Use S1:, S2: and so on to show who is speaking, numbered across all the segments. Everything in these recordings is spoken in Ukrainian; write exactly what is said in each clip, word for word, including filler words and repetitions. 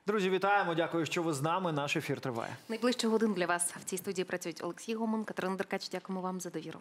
S1: Друзі, вітаємо. Дякую, що ви з нами. Наш ефір триває.
S2: Найближче годин для вас в цій студії працюють Олексій Гомон, Катерина Деркач. Дякуємо вам за довіру.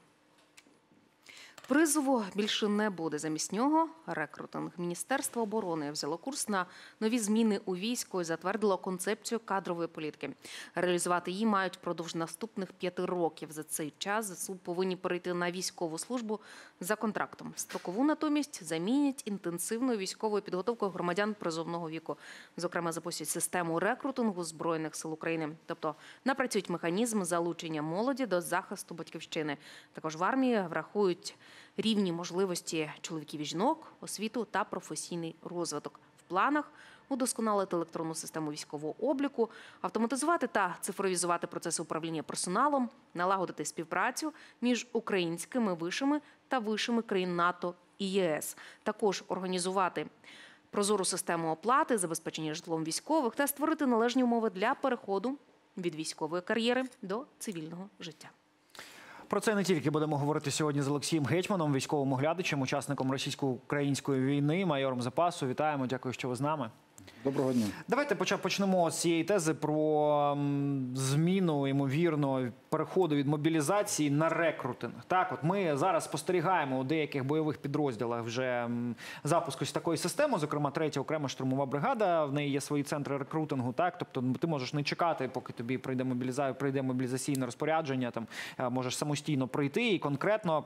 S2: Призову більше не буде. Замість нього рекрутинг. Міністерство оборони взяло курс на нові зміни у війську і затвердило концепцію кадрової політики. Реалізувати її мають впродовж наступних п'яти років. За цей час ЗСУ повинні перейти на військову службу за контрактом. Строкову натомість замінять інтенсивною військовою підготовкою громадян призовного віку. Зокрема, запустять систему рекрутингу Збройних сил України. Тобто напрацюють механізм залучення молоді до захисту батьківщини. Також в армії врахують рівні можливості чоловіків і жінок, освіту та професійний розвиток. В планах удосконалити електронну систему військового обліку, автоматизувати та цифровізувати процеси управління персоналом, налагодити співпрацю між українськими вишами та вишами країн НАТО і ЄС. Також організувати прозору систему оплати, забезпечення житлом військових та створити належні умови для переходу від військової кар'єри до цивільного життя.
S1: Про це не тільки будемо говорити сьогодні з Олексієм Гетьманом, військовим оглядачем, учасником російсько-української війни, майором запасу. Вітаємо, дякую, що ви з нами.
S3: Доброго дня.
S1: Давайте почнемо з цієї тези про зміну, ймовірно, переходу від мобілізації на рекрутинг. Так, от ми зараз спостерігаємо у деяких бойових підрозділах вже запуск ось такої системи, зокрема третя окрема штурмова бригада, в неї є свої центри рекрутингу, так, тобто ти можеш не чекати, поки тобі прийде мобілізація, прийде мобілізаційне розпорядження, там можеш самостійно прийти і конкретно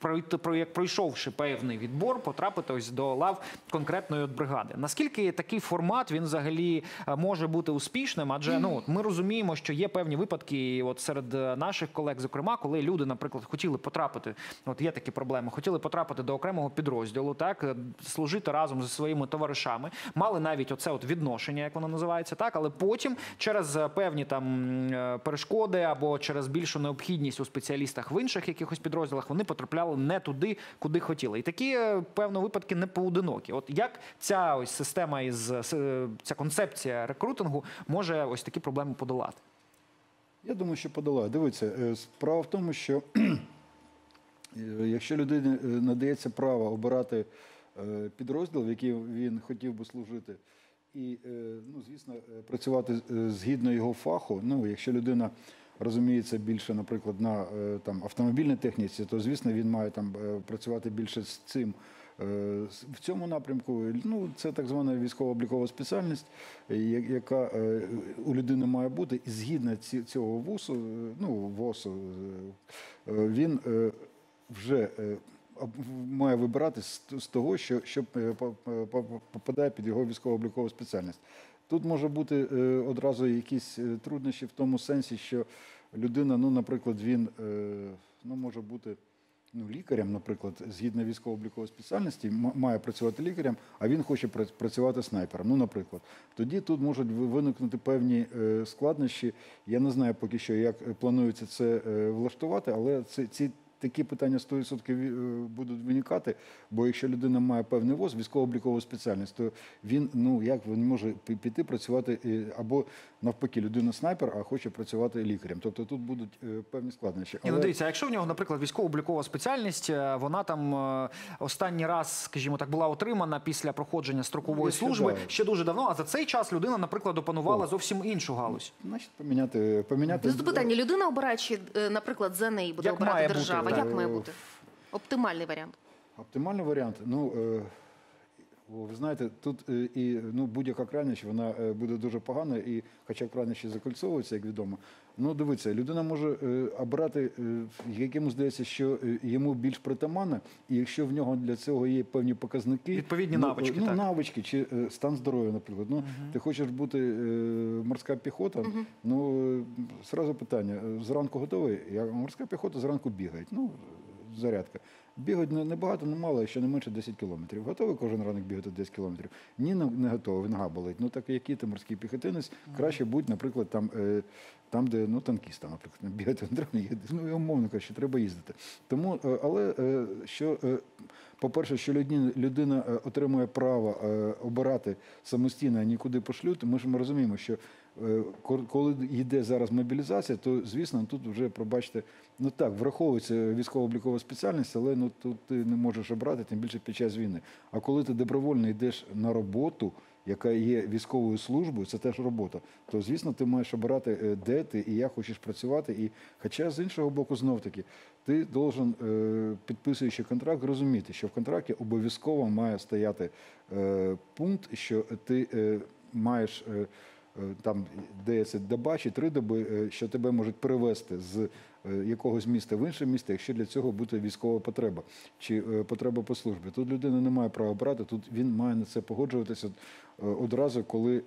S1: пройшовши певний відбор, потрапити ось до лав конкретної от бригади. Наскільки такий формат, він взагалі може бути успішним? Адже ну, ми розуміємо, що є певні випадки от серед наших колег, зокрема, коли люди, наприклад, хотіли потрапити, от є такі проблеми, хотіли потрапити до окремого підрозділу, так, служити разом зі своїми товаришами, мали навіть оце от відношення, як воно називається, так, але потім через певні там перешкоди або через більшу необхідність у спеціалістах в інших якихось підрозділах вони потрапляли не туди, куди хотіли. І такі, певно, випадки не поодинокі. От як ця ось система, із, ця концепція рекрутингу може ось такі проблеми подолати?
S3: Я думаю, що подолає. Дивіться, справа в тому, що якщо людині надається право обирати підрозділ, в який він хотів би служити, і, ну, звісно, працювати згідно його фаху, ну, якщо людина розуміється більше, наприклад, на там, автомобільній техніці, то, звісно, він має там працювати більше з цим. В цьому напрямку, ну, це так звана військово-облікова спеціальність, яка у людини має бути, і згідно цього вузу, ну, ВОСу, він вже має вибирати з того, що, що попадає під його військово-облікову спеціальність. Тут може бути одразу якісь труднощі в тому сенсі, що людина, ну, наприклад, він ну, може бути ну, лікарем, наприклад, згідно військово-облікової спеціальності, має працювати лікарем, а він хоче працювати снайпером, ну, наприклад. Тоді тут можуть виникнути певні складнощі. Я не знаю поки що, як планується це влаштувати, але це, ці такі питання сто відсотків будуть виникати, бо якщо людина має певний ВОЗ, військово-облікову спеціальність, то він, ну, як він може піти працювати, або навпаки, людина снайпер, а хоче працювати лікарем. Тобто тут будуть певні складнощі.
S1: Але... Ну, дивіться, а якщо в нього, наприклад, військово-облікова спеціальність, вона там останній раз, скажімо так, була отримана після проходження строкової
S3: ще
S1: служби
S3: да.
S1: ще дуже давно, а за цей час людина, наприклад, опанувала О. зовсім іншу галузь.
S3: Значить, поміняти... поміняти...
S2: Тут питання, людина обирає, чи, наприклад, за неї буде
S1: як
S2: обирати держава?
S1: Бути,
S2: як має бути? Оптимальний варіант.
S3: Оптимальний варіант? Ну, ви знаєте, тут і ну, будь-яка крайність, вона буде дуже погана, і хоча крайніші закольцовуються, як відомо. Ну, дивіться, людина може обрати, якому здається, що йому більш притаманне, і якщо в нього для цього є певні показники,
S1: відповідні
S3: ну,
S1: навички,
S3: ну,
S1: так.
S3: навички чи стан здоров'я, наприклад. Ну, угу. Ти хочеш бути морська піхота, угу. ну, зразу питання, зранку готовий? Я, морська піхота зранку бігає, ну, зарядка. Бігають небагато, не мало, ще не менше десять кілометрів. Готовий кожен ранок бігати десять кілометрів? Ні, не готовий, нога болить. Ну так який ти морський піхотинець, краще будь, наприклад, там, там де ну, танкіста, наприклад, бігати не треба, ну, умовно кажучи, треба їздити. Тому, але, що, по-перше, що людина, людина отримує право обирати самостійно, а нікуди пошлють, ми ж ми розуміємо, що коли йде зараз мобілізація, то, звісно, тут вже, пробачте, ну так, враховується військово-облікова спеціальність, але ну, тут ти не можеш обрати, тим більше під час війни. А коли ти добровольно йдеш на роботу, яка є військовою службою, це теж робота, то, звісно, ти маєш обирати, е, де ти і як хочеш працювати. І, хоча, з іншого боку, знов-таки, ти должен, е, підписуючи контракт, розуміти, що в контракті обов'язково має стояти е, пункт, що ти е, маєш е, е, там, де це доба чи три доби, е, що тебе можуть перевезти з е, якогось міста в інше місто, якщо для цього буде військова потреба чи е, потреба по службі. Тут людина не має права брати, тут він має на це погоджуватися е, одразу, коли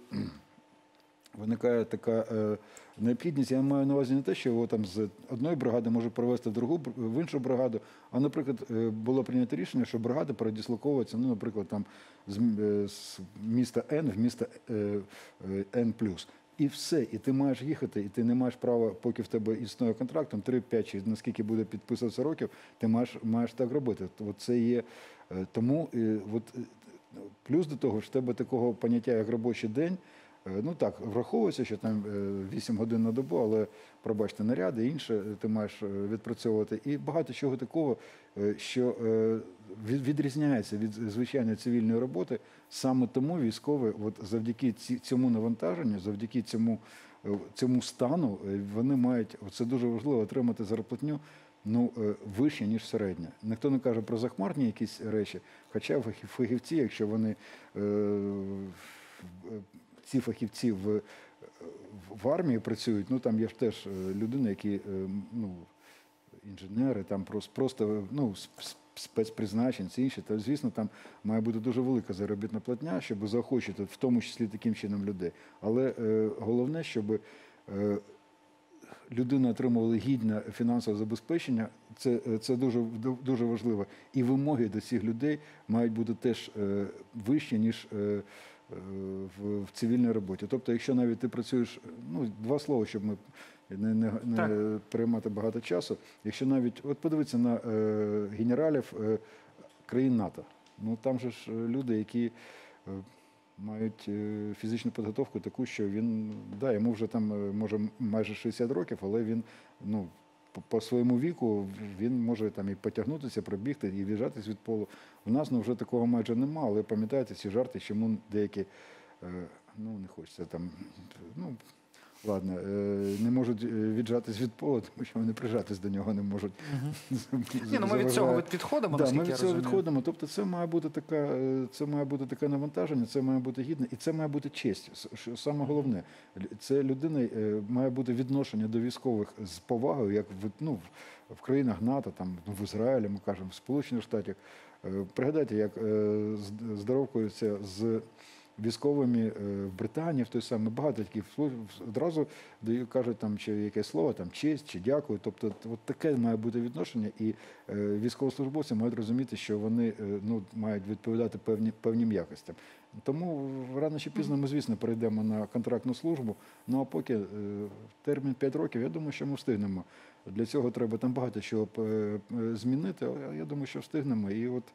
S3: виникає така е, необхідність. Я маю на увазі не те, що його там з одної бригади може перевести в другу бр- в іншу бригаду, а, наприклад, е, було прийнято рішення, що бригада передислоковується, ну, наприклад, там з, м- е, з міста Н в місто е, е, Н плюс. І все, і ти маєш їхати, і ти не маєш права, поки в тебе існує контракт, там три, п'ять, чи наскільки буде підписуватися років, ти маєш, маєш так робити. От це є, е, тому, е, от, е, плюс до того, що в тебе такого поняття, як робочий день, Е, ну так, враховується, що там е, вісім годин на добу, але, пробачте, наряди, інше е, ти маєш е, відпрацьовувати. І багато чого такого, е, що е, від- відрізняється від звичайної цивільної роботи. Саме тому військові, от завдяки ці- цьому навантаженню, завдяки цьому, е, цьому стану, е, вони мають, це дуже важливо, отримати зарплатню, ну, е, вище, ніж середня. Ніхто не каже про захмарні якісь речі, хоча фахів- фахівці, якщо вони е, в- ці фахівці в, в армії працюють, ну там є ж теж е, людини, які е, ну, інженери, там просто, просто ну, с- спецпризначень, це інше, то, звісно, там має бути дуже велика заробітна платня, щоб заохочити, в тому числі таким чином, людей. Але е, головне, щоб е, людина отримувала гідне фінансове забезпечення, це, це дуже, дуже важливо. І вимоги до цих людей мають бути теж е, вищі, ніж е, е, в, в цивільній роботі. Тобто, якщо навіть ти працюєш, ну, два слова, щоб ми не, не, не переймати багато часу, якщо навіть, от подивіться на е, генералів е, країн НАТО, ну там же ж люди, які е, мають е, фізичну підготовку таку, що він, да, йому вже там е, може майже шістдесят років, але він, ну, по, по своєму віку він може там і потягнутися, пробігти, і віджатись від полу. У нас, ну, вже такого майже нема, але пам'ятаєте ці жарти, чому деякі, е, ну, не хочеться там, ну, ладно, е, не можуть віджатись від пола, тому що вони прижатись до нього не можуть.
S1: Ні, ну ми від цього від- відходимо,
S3: Да,
S1: наскільки
S3: ми від
S1: я
S3: цього
S1: розумію.
S3: відходимо. Тобто це має бути така, е, це має бути таке навантаження, це має бути гідне, і це має бути честь. С- Що саме головне, Лю- це людина е, має бути відношення до військових з повагою, як в, ну, в- в країнах НАТО, там в Ізраїлі, ми кажемо, в Сполучених Штатах. Е, Пригадайте, як е, з- здоровкуються з військовими е, в Британії, в той самий, багато таких слов- одразу дають, кажуть там чи якесь слово, там честь чи дякую. Тобто, от таке має бути відношення, і е, військовослужбовці мають розуміти, що вони е, ну, мають відповідати певні, певним якостям. Тому рано чи пізно ми, звісно, перейдемо на контрактну службу. Ну а поки е, термін п'ять років, я думаю, що ми встигнемо. Для цього треба там багато чого е, е, змінити, але я думаю, що встигнемо. І от,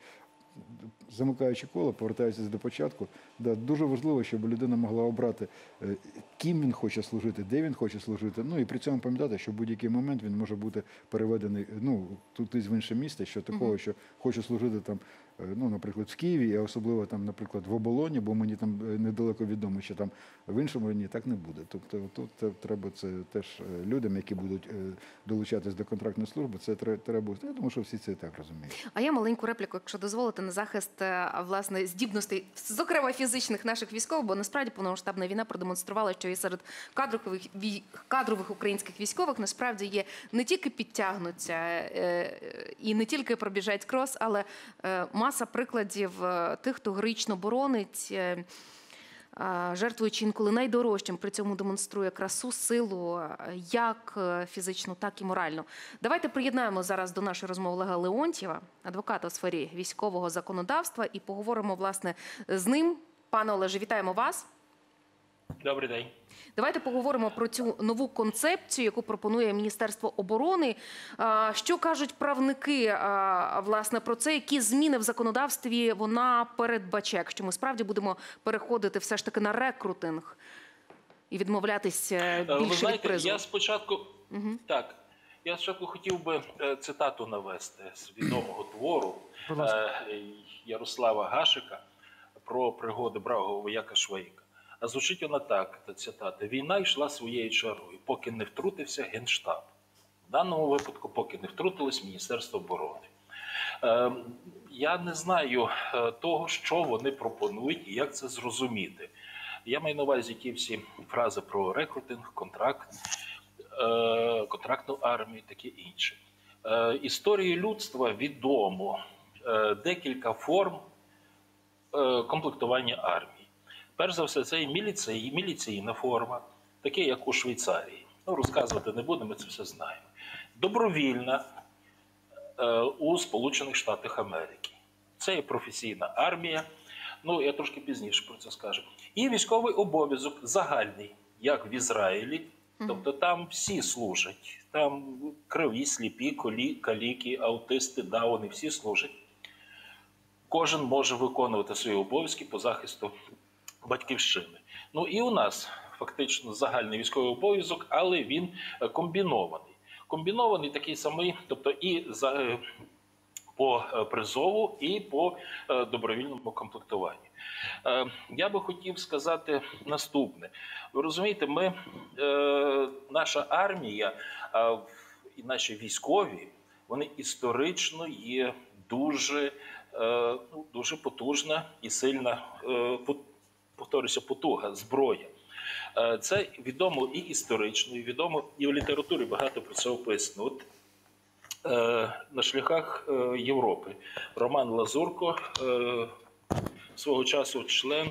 S3: замикаючи коло, повертаючись до початку, да, дуже важливо, щоб людина могла обрати, е, ким він хоче служити, де він хоче служити. Ну і при цьому пам'ятати, що в будь-який момент він може бути переведений, ну, тут в інше місце, що такого, що хочу служити там, е, ну, наприклад, в Києві, а особливо там, наприклад, в Оболоні, бо мені там е, недалеко відомо, що там в іншому ні, так не буде. Тобто тут те- треба це теж е, людям, які будуть е, долучатись до контрактної служби, це тре- треба. Я думаю, що всі це і так розуміють.
S2: А я маленьку репліку, якщо дозволите, на захист е, власне здібностей, зокрема фізичних наших військових, бо насправді повномасштабна війна продемонструвала, що і серед кадрових вій- кадрових українських військових насправді є не тільки підтягнуться е, і не тільки пробіжать крос, але е, маса прикладів е, тих, хто героїчно боронить. е, а, жертвуючи інколи найдорожчим, при цьому демонструє красу, силу, як е, фізичну, так і моральну. Давайте приєднаємо зараз до нашої розмови Олега Леонтьєва, адвоката у сфері військового законодавства, і поговоримо, власне, з ним. Пане Олеже, вітаємо вас.
S4: Добрий день.
S2: Давайте поговоримо про цю нову концепцію, яку пропонує Міністерство оборони. А, Що кажуть правники, а, власне, про це, які зміни в законодавстві вона передбачає, якщо ми справді будемо переходити все ж таки на рекрутинг і відмовлятись
S4: Е,
S2: більше
S4: Ви
S2: від
S4: знаєте,
S2: призову?
S4: я спочатку так, я спочатку хотів би е, цитату навести з відомого твору
S1: Будь ласка.
S4: е, Ярослава Гашика про пригоди бравого вояка Швейка. А звучить вона так, та цитата: «Війна йшла своєю чергою, поки не втрутився Генштаб». В даному випадку, поки не втрутилось Міністерство оборони. Е, я не знаю е, того, що вони пропонують і як це зрозуміти. Я маю на увазі ті всі фрази про рекрутинг, контракт, е, контрактну армію і таке інше. Е, історії людства відомо е, декілька форм е, комплектування армії. Перш за все, це і міліцій, міліційна форма, таке, як у Швейцарії. Ну, розказувати не будемо, ми це все знаємо. Добровільна е, у Сполучених Штатах Америки. Це є професійна армія. Ну, я трошки пізніше про це скажу. І військовий обов'язок загальний, як в Ізраїлі. Тобто там всі служать. Там криві, сліпі, колі, каліки, аутисти, дауни, всі служать. Кожен може виконувати свої обов'язки по захисту батьківщини. Ну і у нас фактично загальний військовий обов'язок, але він комбінований. Комбінований такий самий, тобто і за, по призову, і по добровільному комплектуванню. Я би хотів сказати наступне. Ви розумієте, ми, наша армія і наші військові, вони історично є дуже, ну, дуже потужна і сильна, повторюся, потуга, зброя. Це відомо і історично, і відомо, і в літературі багато про це описано. От е, на шляхах е, Європи Роман Лазурко, е, свого часу член,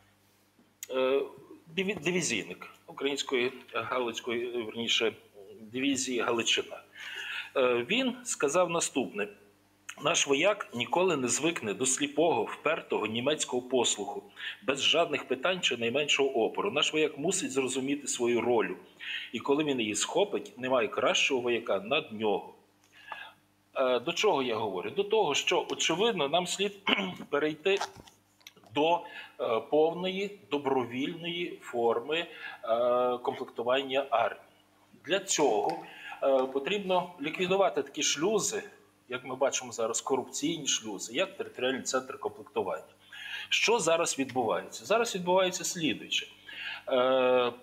S4: е, дивізійник української галицької, верніше, дивізії Галичина. Е, він сказав наступне: «Наш вояк ніколи не звикне до сліпого, впертого німецького послуху, без жодних питань чи найменшого опору. Наш вояк мусить зрозуміти свою роль, і коли він її схопить, немає кращого вояка над нього». До чого я говорю? До того, що, очевидно, нам слід перейти до повної добровільної форми комплектування армії. Для цього потрібно ліквідувати такі шлюзи, як ми бачимо зараз, корупційні шлюзи, як територіальний центр комплектування. Що зараз відбувається? Зараз відбувається слідуюче. Е,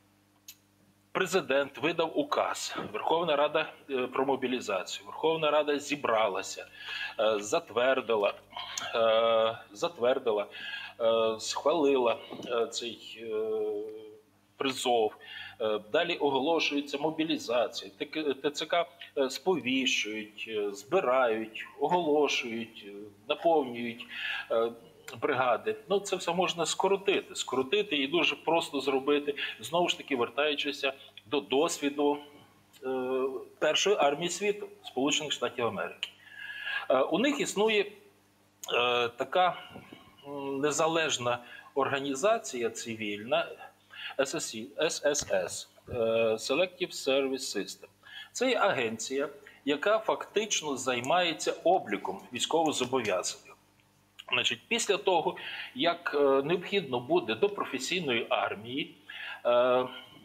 S4: президент видав указ, Верховна Рада про мобілізацію, Верховна Рада зібралася, е, затвердила, е, затвердила, е, схвалила е, цей е, призов. Далі оголошується мобілізація, ТЦК сповіщують, збирають, оголошують, наповнюють бригади. Ну, це все можна скоротити, скоротити і дуже просто зробити, знову ж таки, вертаючися до досвіду е, першої армії світу, Сполучених Штатів Америки. Е, у них існує е, така незалежна організація цивільна, ес ес ес – Selective Service System. Це є агенція, яка фактично займається обліком військовозобов'язаних. Значить, після того, як необхідно буде до професійної армії е,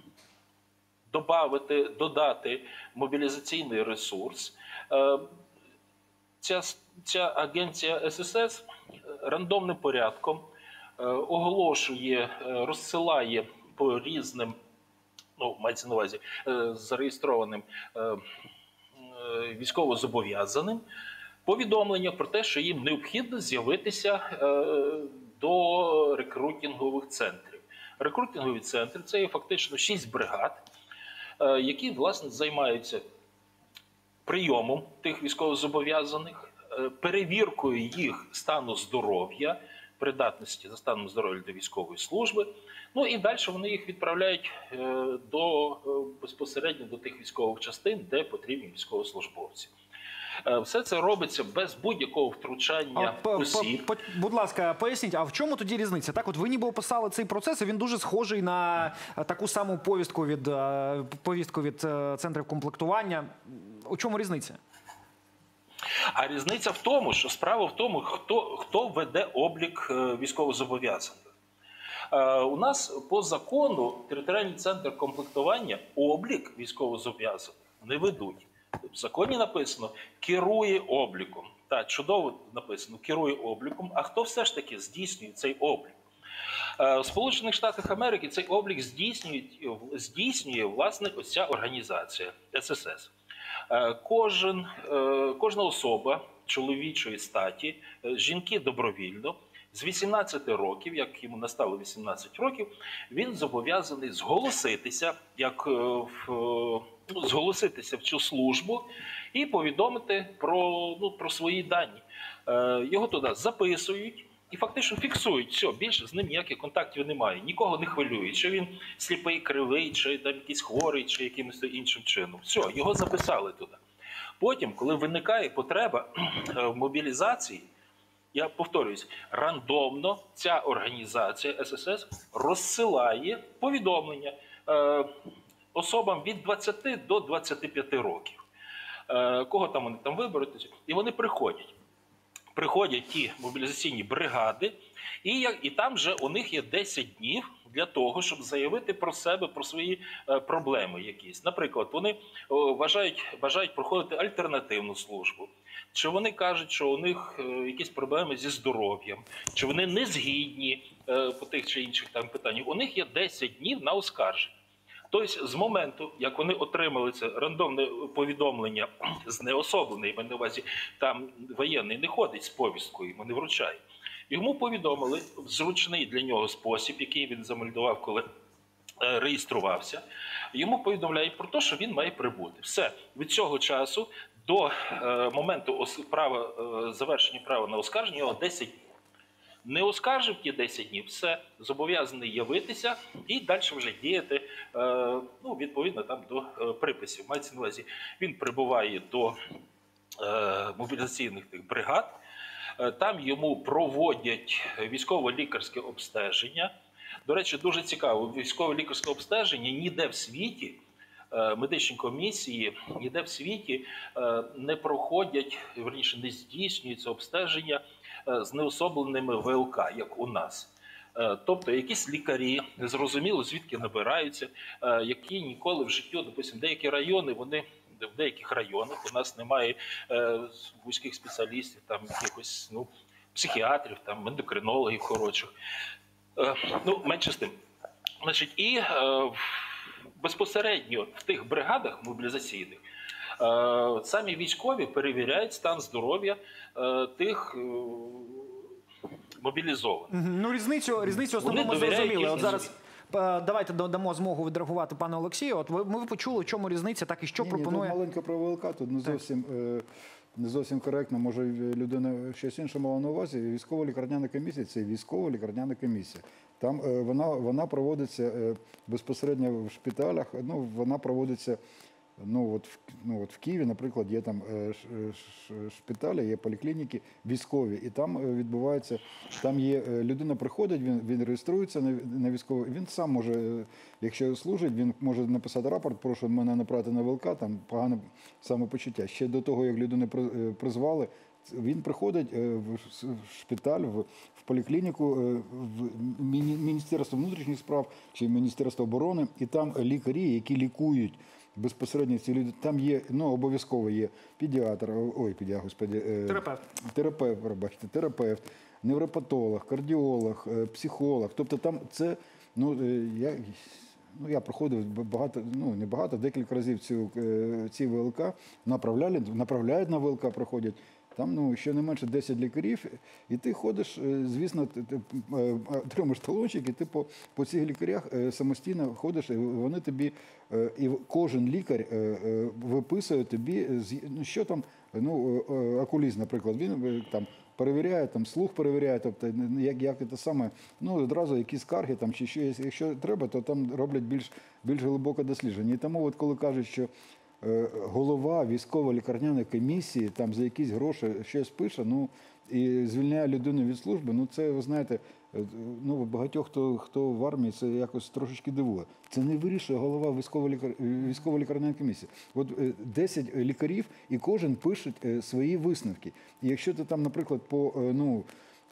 S4: добавити, додати мобілізаційний ресурс, е, ця, ця агенція ес ес ес рандомним порядком е, оголошує, е, розсилає по різним, ну, мається на увазі, е, зареєстрованим е, е, військовозобов'язаним повідомлення про те, що їм необхідно з'явитися е, до рекрутингових центрів. Рекрутингові центри – це є фактично шість бригад, е, які, власне, займаються прийомом тих військовозобов'язаних, е, перевіркою їх стану здоров'я, придатності за станом здоров'я до військової служби. Ну і далі вони їх відправляють е, до, е, безпосередньо до тих військових частин, де потрібні військовослужбовці. Все це робиться без будь-якого втручання
S1: а,
S4: осіб.
S1: По, по, будь ласка, поясніть, а в чому тоді різниця? Так, от ви ніби описали цей процес, і він дуже схожий на таку саму повістку від, повістку від центрів комплектування. У чому різниця?
S4: А різниця в тому, що справа в тому, хто, хто веде облік військовозобов'язаних. У нас по закону територіальний центр комплектування облік військовозобов'язаних не ведуть. В законі написано, керує обліком. Так, чудово написано, керує обліком. А хто все ж таки здійснює цей облік? Е, У Сполучених Штатах Америки цей облік здійснює, здійснює власне, ось ця організація ес ес ес. Е, Кожен, е, кожна особа чоловічої статі, е, жінки добровільно, з вісімнадцяти років, як йому настало вісімнадцять років, він зобов'язаний зголоситися, як, е, в, ну, зголоситися в цю службу і повідомити про, ну, про свої дані. Е, Його туди записують і фактично фіксують. Все, більше з ним ніяких контактів немає. Нікого не хвилює, чи він сліпий, кривий, чи там якийсь хворий, чи якимось іншим чином. Все, його записали туди. Потім, коли виникає потреба в мобілізації, я повторююсь, рандомно ця організація ес ес ес розсилає повідомлення е, особам від двадцяти до двадцяти п'яти років. Е, кого там вони там виберуть, і вони приходять. Приходять ті мобілізаційні бригади, і, як, і там вже у них є десять днів для того, щоб заявити про себе, про свої е, проблеми якісь. Наприклад, вони о, вважають, бажають проходити альтернативну службу. Чи вони кажуть, що у них е, якісь проблеми зі здоров'ям, чи вони не згідні е, по тих чи інших там питаннях. У них є десять днів на оскарження. Тобто, з моменту, як вони отримали це рандомне повідомлення з неособленої, маю на увазі, там воєнний не ходить з повісткою, йому не вручає. Йому повідомили в зручний для нього спосіб, який він замальдував, коли е, реєструвався. Йому повідомляють про те, що він має прибути. Все, від цього часу до е, моменту ос, права, е, завершення права на оскарження його десять днів. Не оскаржив ті десять днів, все, зобов'язаний явитися і далі вже діяти, е, ну, відповідно там до е, приписів. Мається на увазі, він прибуває до е, мобілізаційних тих бригад, е, там йому проводять військово-лікарське обстеження. До речі, дуже цікаво, військово-лікарське обстеження ніде в світі, е, медичні комісії, ніде в світі е, не проходять, верніше, не здійснюється обстеження з неособленими ве ел ка, як у нас. Тобто якісь лікарі, незрозуміло звідки набираються, які ніколи в житті, допустимо, деякі райони, вони в деяких районах у нас немає вузьких спеціалістів, там якихось, ну, психіатрів, там ендокринологів хороших. Ну, менше з тим. Значить, і безпосередньо в тих бригадах мобілізаційних самі військові перевіряють стан здоров'я тих мобілізованих.
S1: Ну, різницю, різницю основну ми зрозуміли. От зараз е, давайте дамо змогу відреагувати пану Олексію. От ви, ми почули, в чому різниця, так і що
S3: ні,
S1: пропонує...
S3: Ні, тут маленька про ве ел ка, тут не зовсім, е, не зовсім коректно. Може, людина щось інше мала на увазі. Військово-лікарняна комісія – це військово-лікарняна комісія. Там е, вона, вона проводиться е, безпосередньо в шпиталях, ну, вона проводиться... Ну от, в, ну от в Києві, наприклад, є там е, шпиталі, є поліклініки військові, і там е, відбувається, там є, е, людина приходить, він, він реєструється на, на військовий, він сам може, е, якщо служить, він може написати рапорт, прошу мене направити на ве el ка, там погане самопочуття. Ще до того, як людину призвали, він приходить е, в шпиталь, в, в поліклініку, е, в Міністерство внутрішніх справ чи Міністерство оборони, і там лікарі, які лікують безпосередньо ці люди, там є, ну, обов'язково є педіатр, ой, педіатр, господи,
S1: Терапевт.
S3: Терапевт, пробачте, терапевт, невропатолог, кардіолог, психолог. Тобто там це, ну, я, ну, я проходив багато, ну, не багато, декілька разів цю, ці ве el ка, направляють, направляють на ве el ка, проходять. Там, ну, щонайменше десять лікарів, і ти ходиш, звісно, ти, ти отримуєш талончик, і ти по, по цих лікарях самостійно ходиш, і вони тобі, і кожен лікар виписує тобі, ну, що там, ну, окуліст, наприклад, він там перевіряє, там, слух перевіряє, тобто, як, як це саме, ну, одразу якісь скарги, там, чи що, якщо треба, то там роблять більш, більш глибоке дослідження. І тому, от, коли кажуть, що голова військово-лікарняної комісії там за якісь гроші щось пише, ну, і звільняє людину від служби, ну, це, ви знаєте, ну, багатьох, хто, хто в армії, це якось трошечки дивує. Це не вирішує голова військово-лікарняної комісії. От десять лікарів, і кожен пише свої висновки. І якщо ти там, наприклад, по, ну,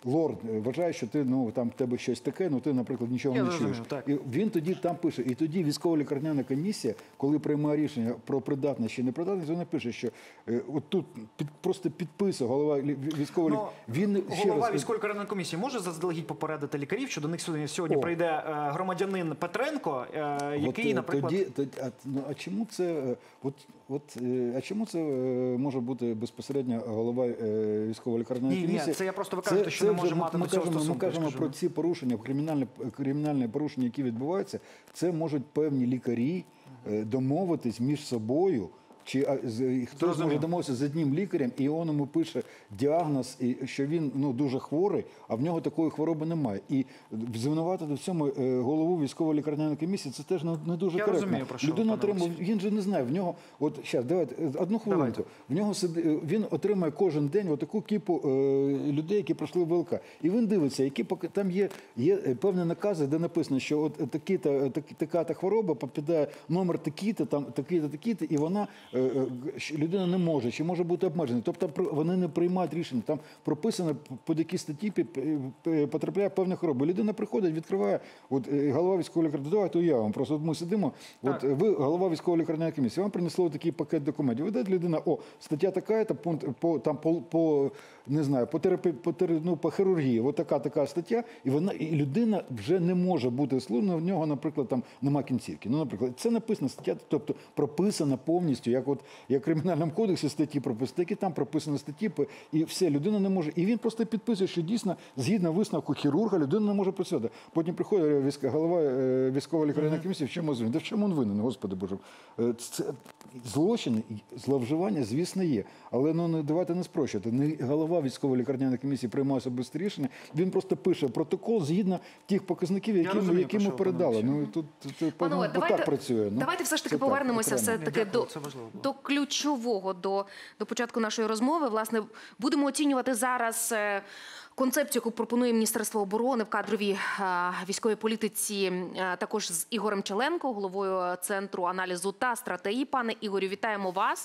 S3: лорд вважає, що ти, ну, там в тебе щось таке, ну ти, наприклад, нічого
S1: Я
S3: не
S1: зрозумів,
S3: чуєш.
S1: так.
S3: І він тоді там пише, і тоді військово-лікарняна комісія, коли приймає рішення про придатність чи непридатність, вона пише, що е, от тут під, просто підписує голова лі- військової
S1: Ну,
S3: він ще
S1: голова
S3: раз
S1: військової лікарняної комісії може заздалегідь попередити лікарів, що до них сьогодні, сьогодні
S3: О.
S1: прийде е, громадянин Петренко, е, який,
S3: От, е,
S1: наприклад...
S3: тоді, тоді а, ну, а чому це е, от, от, е, а чому це е, може бути безпосередньо голова е, військово-лікарняної
S1: Ні, ні,
S3: комісії?
S1: це я просто ви кажете, що не може
S3: вже ми-
S1: мати
S3: ми
S1: до цього
S3: кажемо,
S1: стосунку,
S3: Ми кажемо
S1: скажімо.
S3: про ці порушення, кримінальні, кримінальні порушення, які відбуваються. Це можуть певні лікарі е, домовитись між собою. Чи а, з, і хтось
S1: Зрозумів.
S3: може домовитися з одним лікарем, і він йому пише діагноз, і що він, ну, дуже хворий, а в нього такої хвороби немає. І звинуватити в цьому е, голову військово-лікарняної комісії, це теж не, не дуже
S1: Я
S3: коректно.
S1: розумію, про що ви,
S3: Людина
S1: пане
S3: отримав,
S1: Олексію.
S3: він же не знає, в нього, от, щас, давайте, одну хвилинку. В нього сиди, він отримує кожен день отаку кіпу е, людей, які пройшли ВЛК. І він дивиться, які поки там є, є певні накази, де написано, що от такі-то, так, така-то хвороба попадає номер такий-то, там такий-то, такий-то, і вона е, е, що людина не може, чи може бути обмежена. Тобто про- вони не приймають рішення. Там прописано, під які статті пі- пі- потрапляє певна хвороба. Людина приходить, відкриває, от е, голова військової лікарні, давайте уявимо, просто от ми сидимо, от е, ви голова військової лікарняної комісії, вам принесли такий пакет документів. Ви даєте людина, о, стаття така, то пункт по там по, по не знаю, по терапі, по, тер- ну, по хірургії, от така така стаття, і вона і людина вже не може бути служною, в нього, наприклад, там нема кінцівки. Ну, наприклад, це написано стаття, тобто прописана повністю, як от як в кримінальному кодексі статті прописані, так і там прописано статті, по- і все, людина не може. І він просто підписує, що дійсно, згідно висновку хірурга, людина не може працювати. Потім приходить військ- голова е, військової лікарняної комісії, в чому він? Да в чому він винен, Господи Боже? Е, Це злочин, зловживання, звісно, є. Але ну, не- давайте не спрощувати. Не голова військової лікарняної комісії приймає особисте рішення, він просто пише протокол згідно тих показників, які, ми,
S1: розумію,
S3: які
S1: про
S3: ми
S1: що ви,
S3: передали.
S1: пане
S3: Ну, тут, тут,
S2: Панове,
S3: ну,
S2: давайте,
S3: так працює. Ну,
S2: давайте все ж таки
S3: це так,
S2: повернемося
S3: окремо.
S2: все таки
S1: Ні,
S2: до,
S1: дякую, це важливо було.
S2: до ключового, до, до початку нашої розмови. Власне, будемо оцінювати зараз е, концепцію, яку пропонує Міністерство оборони в кадровій е, військовій політиці, е, також з Ігорем Челенко, головою Центру аналізу та стратегії. Пане Ігорю, вітаємо вас.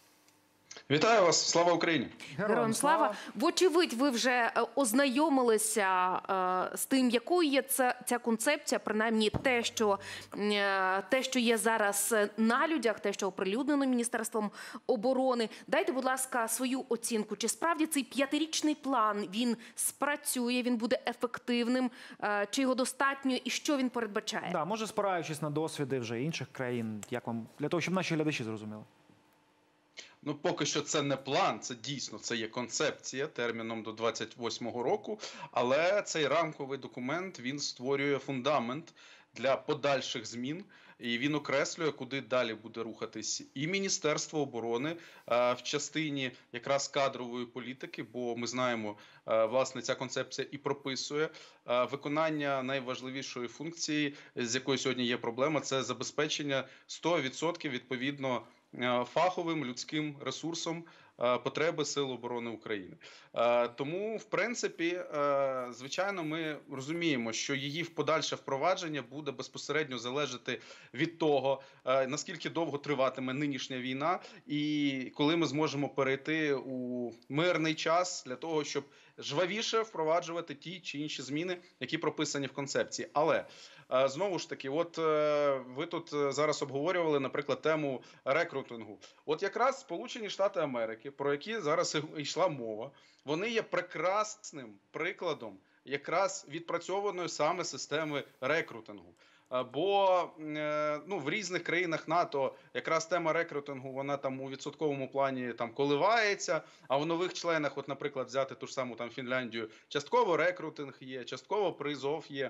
S5: Вітаю вас! Слава Україні!
S2: Героям слава. Вочевидь, ви вже е, ознайомилися е, з тим, якою є ця, ця концепція, принаймні те, що, е, те, що є зараз на людях, те, що оприлюднено Міністерством оборони. Дайте, будь ласка, свою оцінку. Чи справді цей п'ятирічний план, він спрацює, він буде ефективним, е, чи його достатньо і що він передбачає?
S1: Да, може, спираючись на досвіди вже інших країн, як вам, для того, щоб наші глядачі зрозуміли.
S5: Ну, поки що це не план, це дійсно, це є концепція терміном до двадцять восьмого року, але цей рамковий документ, він створює фундамент для подальших змін, і він окреслює, куди далі буде рухатись і Міністерство оборони е, в частині якраз кадрової політики, бо ми знаємо, е, власне, ця концепція і прописує е, виконання найважливішої функції, з якою сьогодні є проблема, це забезпечення сто відсотків відповідно фаховим людським ресурсом потреби Сил оборони України. Тому, в принципі, звичайно, ми розуміємо, що її подальше впровадження буде безпосередньо залежати від того, наскільки довго триватиме нинішня війна і коли ми зможемо перейти у мирний час для того, щоб жвавіше впроваджувати ті чи інші зміни, які прописані в концепції. Але знову ж таки, от ви тут зараз обговорювали, наприклад, тему рекрутингу. От якраз Сполучені Штати Америки, про які зараз йшла мова, вони є прекрасним прикладом якраз відпрацьованої саме системи рекрутингу. Бо ну, в різних країнах НАТО якраз тема рекрутингу, вона там у відсотковому плані там коливається, а в нових членах, от, наприклад, взяти ту ж саму там Фінляндію, частково рекрутинг є, частково призов є.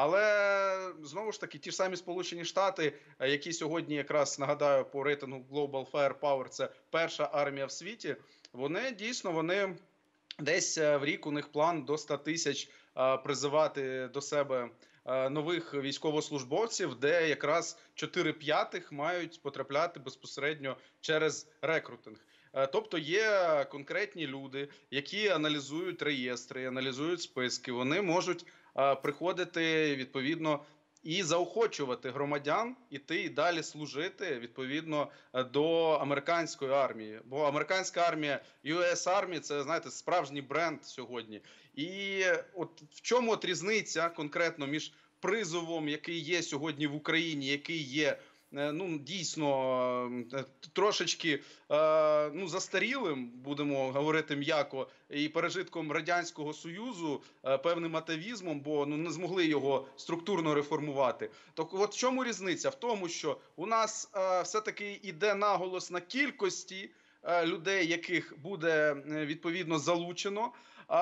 S5: Але, знову ж таки, ті ж самі Сполучені Штати, які сьогодні якраз, нагадаю, по рейтингу Global Firepower, це перша армія в світі, вони дійсно, вони десь в рік, у них план до ста тисяч призивати до себе нових військовослужбовців, де якраз чотири п'ятих мають потрапляти безпосередньо через рекрутинг. Тобто є конкретні люди, які аналізують реєстри, аналізують списки, вони можуть приходити відповідно і заохочувати громадян іти і далі служити відповідно до американської армії. Бо американська армія, ю ес Army – це, знаєте, справжній бренд сьогодні. І от в чому от різниця конкретно між призовом, який є сьогодні в Україні, який є ну дійсно трошечки ну застарілим, будемо говорити м'яко, і пережитком Радянського Союзу, певним атавізмом, бо ну не змогли його структурно реформувати. Так от в чому різниця? В тому, що у нас все-таки йде наголос на кількості людей, яких буде відповідно залучено.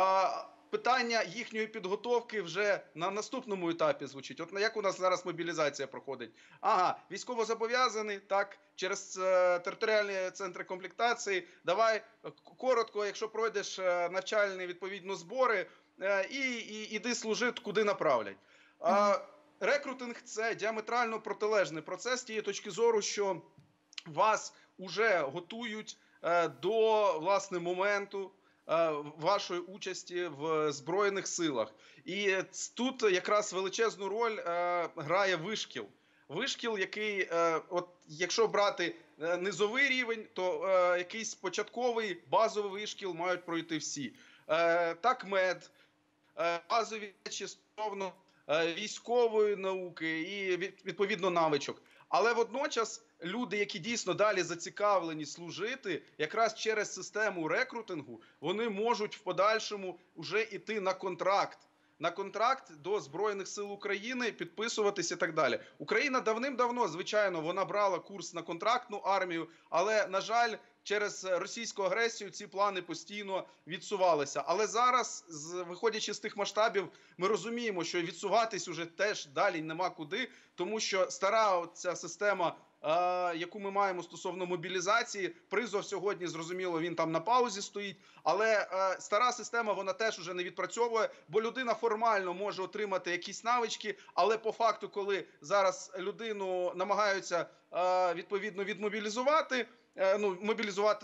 S5: Питання їхньої підготовки вже на наступному етапі звучить. От як у нас зараз мобілізація проходить? Ага, військовозобов'язаний, так, через е, територіальні центри комплектації. Давай коротко, якщо пройдеш е, навчальні відповідно збори, е, і, і іди служити, куди направлять. А, рекрутинг – це діаметрально протилежний процес з тієї точки зору, що вас уже готують е, до, власне, моменту вашої участі в Збройних силах. І тут якраз величезну роль грає вишкіл. Вишкіл, який, от якщо брати низовий рівень, то якийсь початковий базовий вишкіл мають пройти всі. Так, мед, базові речі стосовно військової науки і відповідно навичок. Але водночас люди, які дійсно далі зацікавлені служити, якраз через систему рекрутингу, вони можуть в подальшому вже йти на контракт. На контракт до Збройних сил України, підписуватися і так далі. Україна давним-давно, звичайно, вона брала курс на контрактну армію, але, на жаль, через російську агресію ці плани постійно відсувалися. Але зараз, виходячи з тих масштабів, ми розуміємо, що відсуватись уже теж далі нема куди, тому що стара ця система, яку ми маємо стосовно мобілізації, призов сьогодні, зрозуміло, він там на паузі стоїть, але стара система, вона теж уже не відпрацьовує, бо людина формально може отримати якісь навички, але по факту, коли зараз людину намагаються відповідно відмобілізувати, ну, мобілізувати,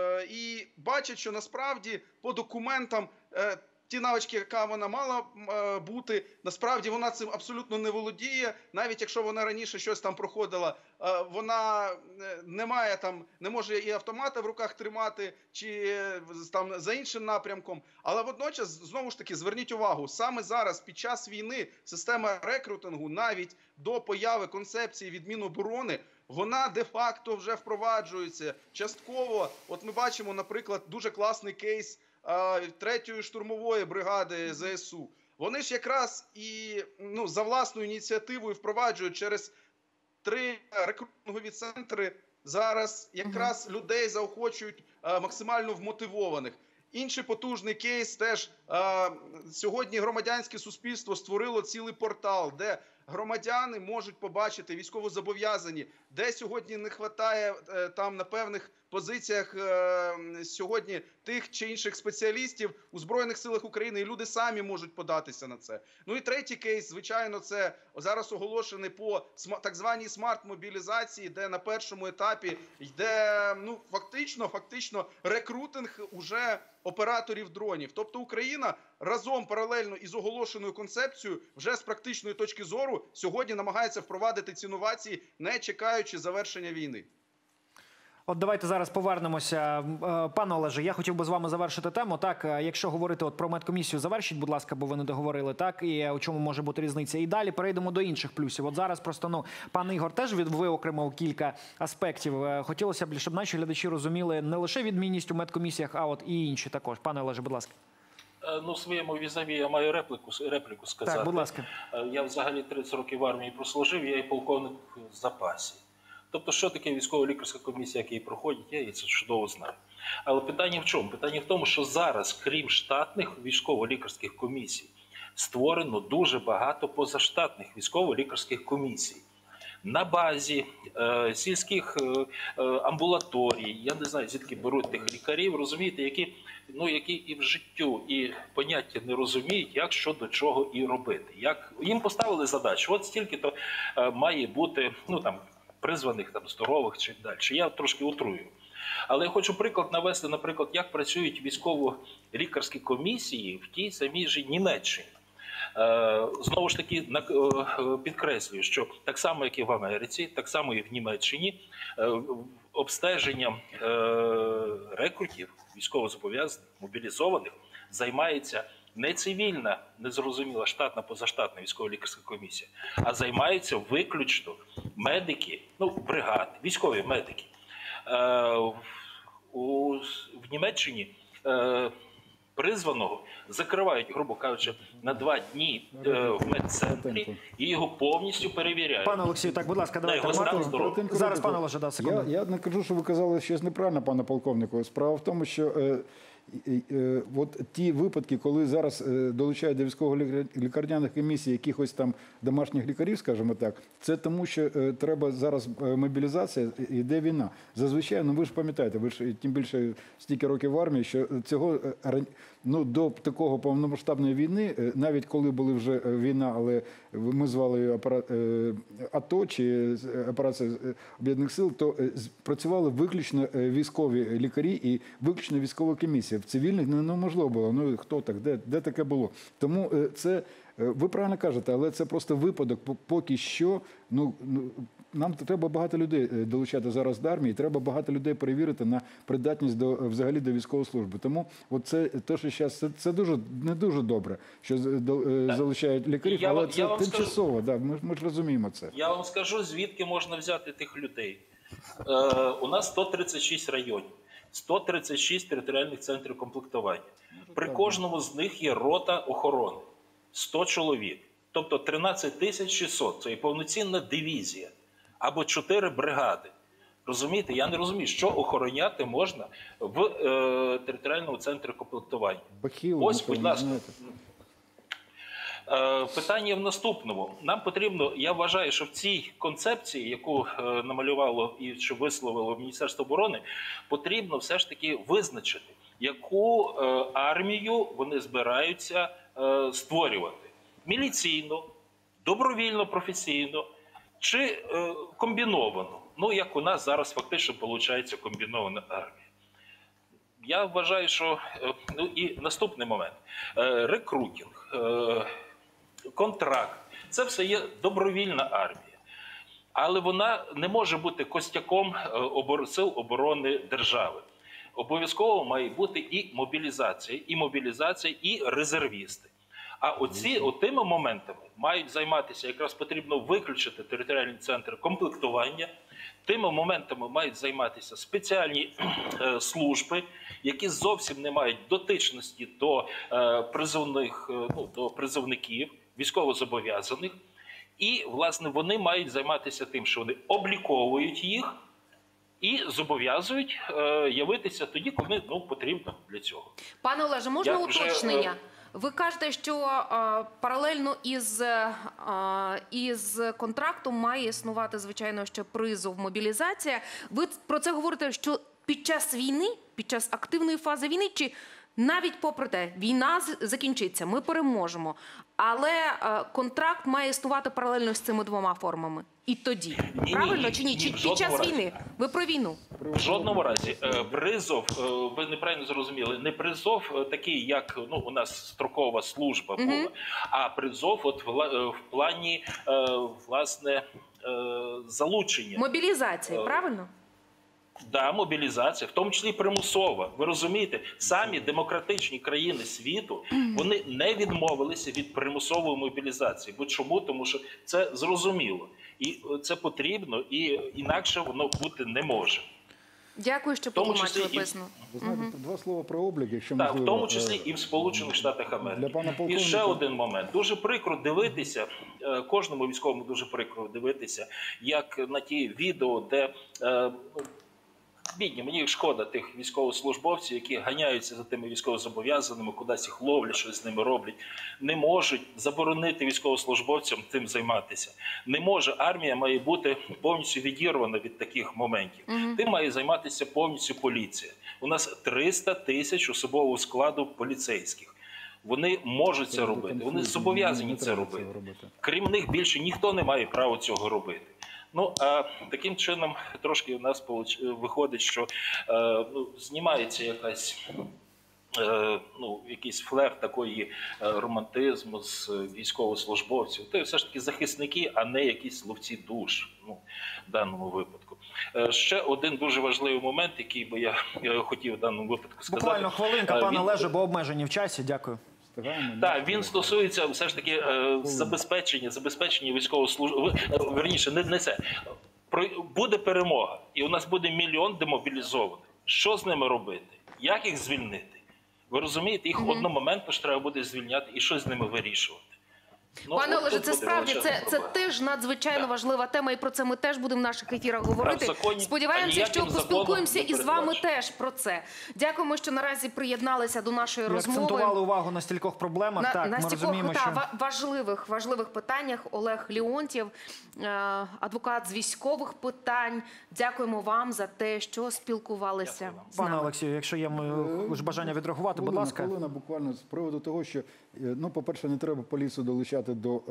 S5: і бачать, що насправді по документам ті навички, яка вона мала бути, насправді вона цим абсолютно не володіє. Навіть якщо вона раніше щось там проходила, вона не має там, не може і автомата в руках тримати, чи там за іншим напрямком. Але водночас, знову ж таки, зверніть увагу, саме зараз, під час війни, система рекрутингу, навіть до появи концепції від Міноборони, вона де-факто вже впроваджується. Частково, от ми бачимо, наприклад, дуже класний кейс третьої штурмової бригади зе ес у. Вони ж якраз і ну, за власною ініціативою впроваджують через три рекрутингові центри зараз якраз uh-huh. людей заохочують а, максимально вмотивованих. Інший потужний кейс теж а, сьогодні громадянське суспільство створило цілий портал, де громадяни можуть побачити військовозобов'язані, де сьогодні не вистачає там на певних позиціях е, сьогодні тих чи інших спеціалістів у Збройних силах України, і люди самі можуть податися на це. Ну і третій кейс, звичайно, це зараз оголошений по так званій смарт-мобілізації, де на першому етапі йде ну, фактично, фактично рекрутинг уже операторів дронів. Тобто Україна разом паралельно із оголошеною концепцією вже з практичної точки зору сьогодні намагається впровадити ці новації, не чекаючи завершення війни.
S1: От давайте зараз повернемося. Пане Олеже, я хотів би з вами завершити тему. Так, якщо говорити от про медкомісію, завершіть, будь ласка, бо ви не договорили, так, і у чому може бути різниця. І далі перейдемо до інших плюсів. От зараз просто, ну, пан Ігор теж виокремив кілька аспектів. Хотілося б, щоб наші глядачі розуміли не лише відмінність у медкомісіях, а от і інші також. Пане Олеже, будь ласка.
S4: Ну, своєму візаві я маю репліку, репліку сказати.
S1: Так, будь ласка.
S4: Я взагалі тридцять років в армії прослужив, я і полковник в запасі. Тобто, що таке військово-лікарська комісія, яка її проходить, я її це чудово знаю. Але питання в чому? Питання в тому, що зараз, крім штатних військово-лікарських комісій, створено дуже багато позаштатних військово-лікарських комісій. На базі е, сільських е, амбулаторій, я не знаю, звідки беруть тих лікарів, розумієте, які, ну, які і в життю, і поняття не розуміють, як, що, до чого і робити. Як, їм поставили задачу, от стільки-то е, має бути, ну, там, призваних, там, здорових чи далі. Я трошки утрую. Але я хочу приклад навести, наприклад, як працюють військово-лікарські комісії в тій самій же Німеччині. Знову ж таки, підкреслюю, що так само, як і в Америці, так само і в Німеччині, обстеженням рекрутів, військовозобов'язаних, мобілізованих займається не цивільна, незрозуміла штатна, позаштатна військово-лікарська комісія, а займаються виключно медики, ну, бригад, військові медики. У, в Німеччині призваного закривають, грубо кажучи, на два дні е, в медцентрі і його повністю перевіряють.
S1: Пане Олексію, так, будь ласка, давайте.
S4: його стан
S1: Марко,
S4: здоров'я.
S1: зараз, пане Олеже, да, секунду.
S3: Я, я не кажу, що ви казали щось неправильно, пане полковнику. Справа в тому, що е, е, е, от ті випадки, коли зараз е, долучають до військово-лікарняних комісій якихось там домашніх лікарів, скажімо так, це тому, що е, треба зараз е, мобілізація, йде війна. Зазвичай, ну ви ж пам'ятаєте, ви ж тим більше стільки років в армії, що цього е, ну, до такого повномасштабної війни, е, навіть коли були вже війна, але ми звали її апарат, е, АТО чи операція Об'єднаних сил, то е, працювали виключно військові лікарі і виключно військова комісія. В цивільних неможливо було. Ну хто так, де, де таке було? Тому е, це, е, ви правильно кажете, але це просто випадок. Поки що, ну, ну нам треба багато людей долучати зараз до армії, треба багато людей перевірити на придатність до взагалі до військової служби. Тому от це те, що зараз це, це дуже не дуже добре, що до, залучають лікарів,
S4: я,
S3: але це
S4: я
S3: тимчасово.
S4: Скажу,
S3: да, ми, ми ж розуміємо це.
S4: Я вам скажу, звідки можна взяти тих людей. Е, у нас сто тридцять шість районів, сто тридцять шість територіальних центрів комплектування. При кожному з них є рота охорони, сто чоловік. Тобто тринадцять тисяч шістсот. Це і повноцінна дивізія. Або чотири бригади. Розумієте? Я не розумію, що охороняти можна в е, територіальному центрі комплектування.
S3: Бахіл,
S4: Ось, будь ласка.
S3: знаєте.
S4: Е, питання в наступному. Нам потрібно, я вважаю, що в цій концепції, яку е, намалювало і що висловило Міністерство оборони, потрібно все ж таки визначити, яку е, армію вони збираються е, створювати. Міліційну, добровільно, професійно, чи е, комбіновано. Ну, як у нас зараз фактично виходить комбінована армія. Я вважаю, що е, ну, і наступний момент. Е, рекрутинг, е, контракт. Це все є добровільна армія. Але вона не може бути костяком е, сил оборони держави. Обов'язково має бути і мобілізація, і мобілізація, і резервісти. А оці отими моментами мають займатися, якраз потрібно виключити територіальний центр комплектування, тими моментами мають займатися спеціальні е, служби, які зовсім не мають дотичності до е, призовних, е, ну, до призовників, військовозобов'язаних. І, власне, вони мають займатися тим, що вони обліковують їх і зобов'язують е, явитися тоді, коли ну, потрібно для цього.
S2: Пане Олеже, можна
S4: Я вже,
S2: уточнення?
S4: е,
S2: Ви кажете, що а, паралельно із, а, із контрактом має існувати, звичайно, ще призов, мобілізація. Ви про це говорите, що під час війни, під час активної фази війни, чи навіть попри те, війна закінчиться, ми переможемо, але а, контракт має існувати паралельно з цими двома формами? І тоді.
S4: Ні,
S2: Правильно
S4: ні,
S2: чи ні?
S4: ні,
S2: Чи
S4: в
S2: під час
S4: жодному
S2: війни? Ви про війну?
S4: В жодному разі. Призов, ви неправильно зрозуміли, не призов такий, як ну, у нас строкова служба була, uh-huh. а призов от в, в плані, власне, залучення.
S2: Мобілізації, правильно?
S4: Да, мобілізація, в тому числі примусова. Ви розумієте, самі демократичні країни світу, вони не відмовилися від примусової мобілізації. Бо чому? Тому що це зрозуміло. І це потрібно, і інакше воно бути не може.
S2: Дякую, що потлумачили письмо.
S3: Ви знаєте, угу. два слова про облік, якщо
S4: так,
S3: можливо.
S4: В тому числі і в Сполучених Штатах Америки.
S3: Для пана полковника...
S4: І ще один момент. Дуже прикро дивитися, кожному військовому дуже прикро дивитися, як на ті відео, де... Бідні, мені шкода тих військовослужбовців, які ганяються за тими військовозобов'язаними, кудись їх ловлять, щось з ними роблять. Не можуть заборонити військовослужбовцям тим займатися. Не може. Армія має бути повністю відірвана від таких моментів. Угу. Тим має займатися повністю поліція. У нас триста тисяч особового складу поліцейських. Вони можуть це робити, вони зобов'язані це робити. Крім них більше ніхто не має права цього робити. Ну, а таким чином трошки у нас виходить, що е, ну, знімається якась ну, якийсь флер такої романтизму з військовослужбовців. Це все ж таки захисники, а не якісь ловці душ, ну, в даному випадку. Ще один дуже важливий момент, який би я хотів в даному випадку сказати.
S1: Буквально хвилинка, пане
S4: Він...
S1: Олеже, бо обмежені в часі. Дякую.
S4: Так, він стосується все ж таки забезпечення, забезпечення військового служби. Верніше, не, не це. Буде перемога, і у нас буде мільйон демобілізованих. Що з ними робити? Як їх звільнити? Ви розумієте, їх mm-hmm. одномоментно ж треба буде звільняти і що з ними вирішувати.
S2: Ну, Пане Олеже, це справді, це, це теж надзвичайно да. важлива тема, і про це ми теж будемо в наших ефірах говорити. Законі, Сподіваємося, що поспілкуємося із вами теж про це. Дякуємо, що наразі приєдналися до нашої
S1: ви
S2: розмови.
S1: Акцентували увагу на стількох проблемах.
S2: На,
S1: так,
S2: на
S1: ми
S2: стількох
S1: розуміємо,
S2: та,
S1: що...
S2: важливих, важливих питаннях. Олег Леонтьєв, адвокат з військових питань. Дякуємо вам за те, що спілкувалися
S4: Дякую.
S2: з нами.
S1: Пане Олексію, якщо є ж бажання відреагувати, будь ласка.
S3: Хвилина, буквально з приводу того, що, ну, по-перше, не треба поліцію долучати до,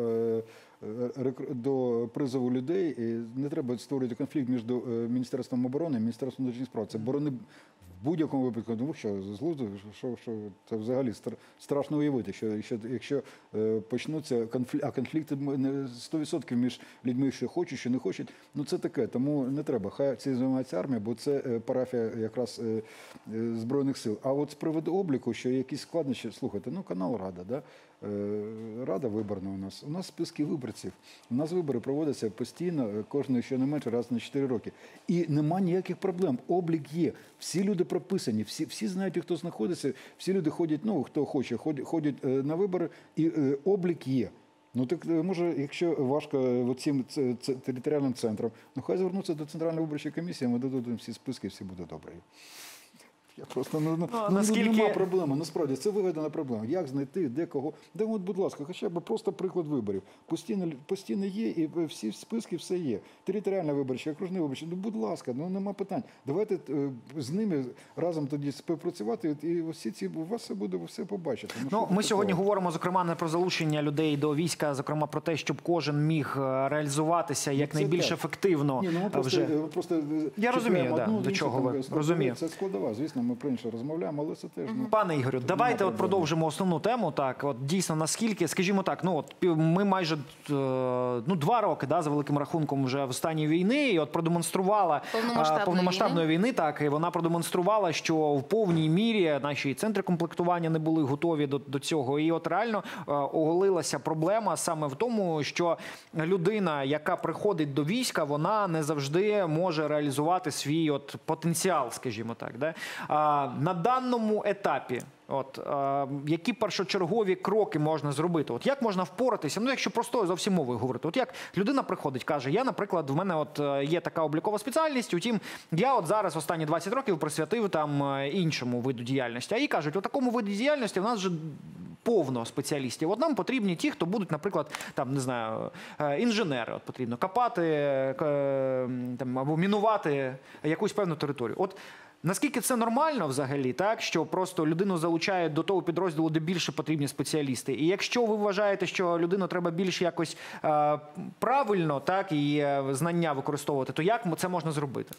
S3: до призову людей. І не треба створювати конфлікт між Міністерством оборони і Міністерством внутрішніх справ. Це борони в будь-якому випадку. Ну що, з глузду, що, що це взагалі страшно уявити, що якщо, якщо почнуться конфлікти, а конфлікти сто відсотків між людьми, що хочуть, що не хочуть, ну це таке. Тому не треба. Хай це займається армія, бо це парафія якраз Збройних сил. А от з приводу обліку, що якісь складнощі, слухайте, ну канал Рада, да? Рада виборна у нас. У нас списки виборців. У нас вибори проводяться постійно, кожен щонайменше раз на чотири роки. І нема ніяких проблем. Облік є. Всі люди прописані, всі, всі знають, хто знаходиться, всі люди ходять, ну, хто хоче, ходять, ходять на вибори, і облік є. Ну так, може, якщо важко цим територіальним центрам, ну хай звернуться до Центральної виборчої комісії, ми дадуть всі списки, всі буде добре. Я просто ну, ну, наскільки... Нема проблеми. Насправді це вигадана проблема. Як знайти, де кого? Де от, будь ласка, хоча б просто приклад виборів. Постійно, постійно є, і всі списки все є. Територіальна виборча, окружний виборчий. Ну, будь ласка, ну нема питань. Давайте з ними разом тоді співпрацювати, і всі ці у вас все буде, ви все побачите. Ну,
S1: ну ми сьогодні говоримо, зокрема, не про залучення людей до війська, зокрема про те, щоб кожен міг реалізуватися якнайбільш ефективно.
S3: Ні, ну ми просто,
S1: вже...
S3: просто
S1: Я розумію, да,
S3: одну,
S1: до чого ви. Розумію.
S3: Це складова, звісно, ми про інше розмовляємо, але це теж... Ну,
S1: пане Ігорю, давайте от продовжимо основну тему. Так, от дійсно, наскільки, скажімо так, ну от ми майже ну, два роки, да, за великим рахунком, вже в стані війни, і от продемонструвала
S2: повномасштабної,
S1: повномасштабної війни. війни, так, і вона продемонструвала, що в повній мірі наші центри комплектування не були готові до, до цього. І от реально оголилася проблема саме в тому, що людина, яка приходить до війська, вона не завжди може реалізувати свій от потенціал, скажімо так, да? А, на даному етапі, от, а, які першочергові кроки можна зробити? От як можна впоратися? Ну, якщо простою зовсім мовою говорити. От як людина приходить, каже, я, наприклад, в мене от є така облікова спеціальність, утім, я от зараз останні двадцять років присвятив там іншому виду діяльності. А їй кажуть, у такому виді діяльності в нас вже повно спеціалістів. От нам потрібні ті, хто будуть, наприклад, там, не знаю, інженери, от потрібно копати там, або мінувати якусь певну територію. От наскільки це нормально взагалі, так, що просто людину залучають до того підрозділу, де більше потрібні спеціалісти? І якщо ви вважаєте, що людину треба більш якось е, правильно, так, і е, знання використовувати, то як це можна зробити?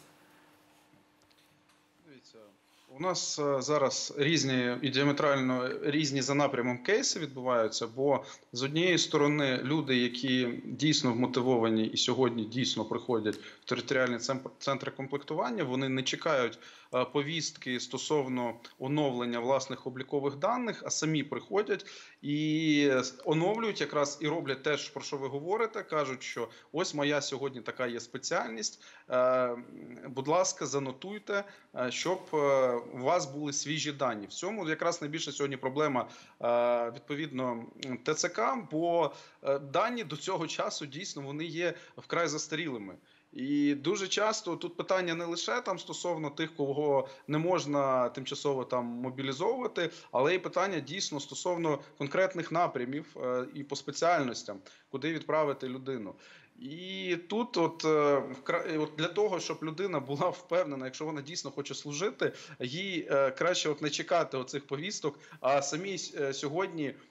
S5: У нас зараз різні і діаметрально різні за напрямом кейси відбуваються, бо з однієї сторони люди, які дійсно вмотивовані і сьогодні дійсно приходять в територіальні центри комплектування, вони не чекають повістки стосовно оновлення власних облікових даних, а самі приходять і оновлюють якраз і роблять те, про що ви говорите, кажуть, що ось моя сьогодні така є спеціальність, будь ласка, занотуйте, щоб у вас були свіжі дані. В цьому якраз найбільша сьогодні проблема, відповідно, ТЦК, бо дані до цього часу дійсно вони є вкрай застарілими. І дуже часто тут питання не лише там стосовно тих, кого не можна тимчасово там мобілізовувати, але і питання дійсно стосовно конкретних напрямів е, і по спеціальностям, куди відправити людину. І тут от, от для того, щоб людина була впевнена, якщо вона дійсно хоче служити, їй краще от не чекати оцих повісток, а самі сьогодні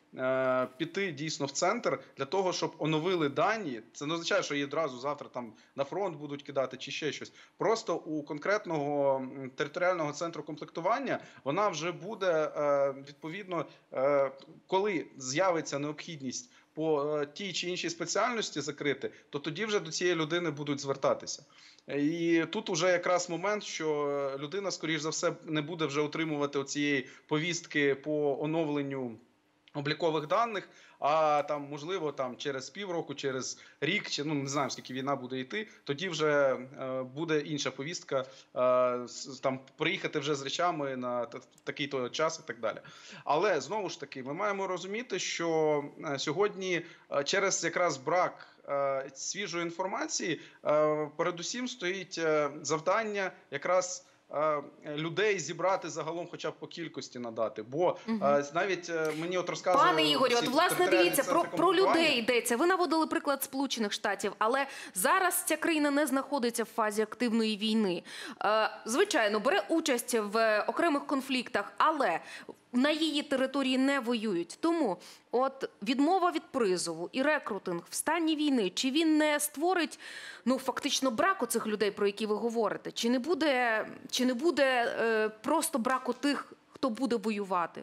S5: е, піти дійсно в центр для того, щоб оновили дані. Це не означає, що її одразу завтра там на фронт будуть кидати чи ще щось. Просто у конкретного м, територіального центру комплектування вона вже буде е, відповідно, е, коли з'явиться необхідність по е, тій чи іншій спеціальності закрити, то тоді вже до цієї людини будуть звертатися. І тут вже якраз момент, що людина, скоріш за все, не буде вже отримувати оцієї повістки по оновленню облікових даних, а там, можливо, там через півроку, через рік, чи ну не знаю, скільки війна буде йти, тоді вже е, буде інша повістка, е, с- там приїхати вже з речами на т- такий-то час і так далі. Але знову ж таки, ми маємо розуміти, що е, сьогодні е, через якраз брак е, свіжої інформації, е, передусім стоїть е, завдання якраз е, людей зібрати загалом хоча б по кількості надати. Бо е, навіть е, мені от розказували...
S2: Пане Ігорю,
S5: ці
S2: от власне
S5: територіальні
S2: дивіться, про,
S5: центри
S2: про людей
S5: комплектування.
S2: йдеться. Ви наводили приклад Сполучених Штатів, але зараз ця країна не знаходиться в фазі активної війни. Е, звичайно, бере участь в окремих конфліктах, але на її території не воюють. Тому от відмова від призову і рекрутинг в стані війни, чи він не створить, ну, фактично браку цих людей, про які ви говорите? Чи не буде, чи не буде е, просто браку тих, хто буде воювати?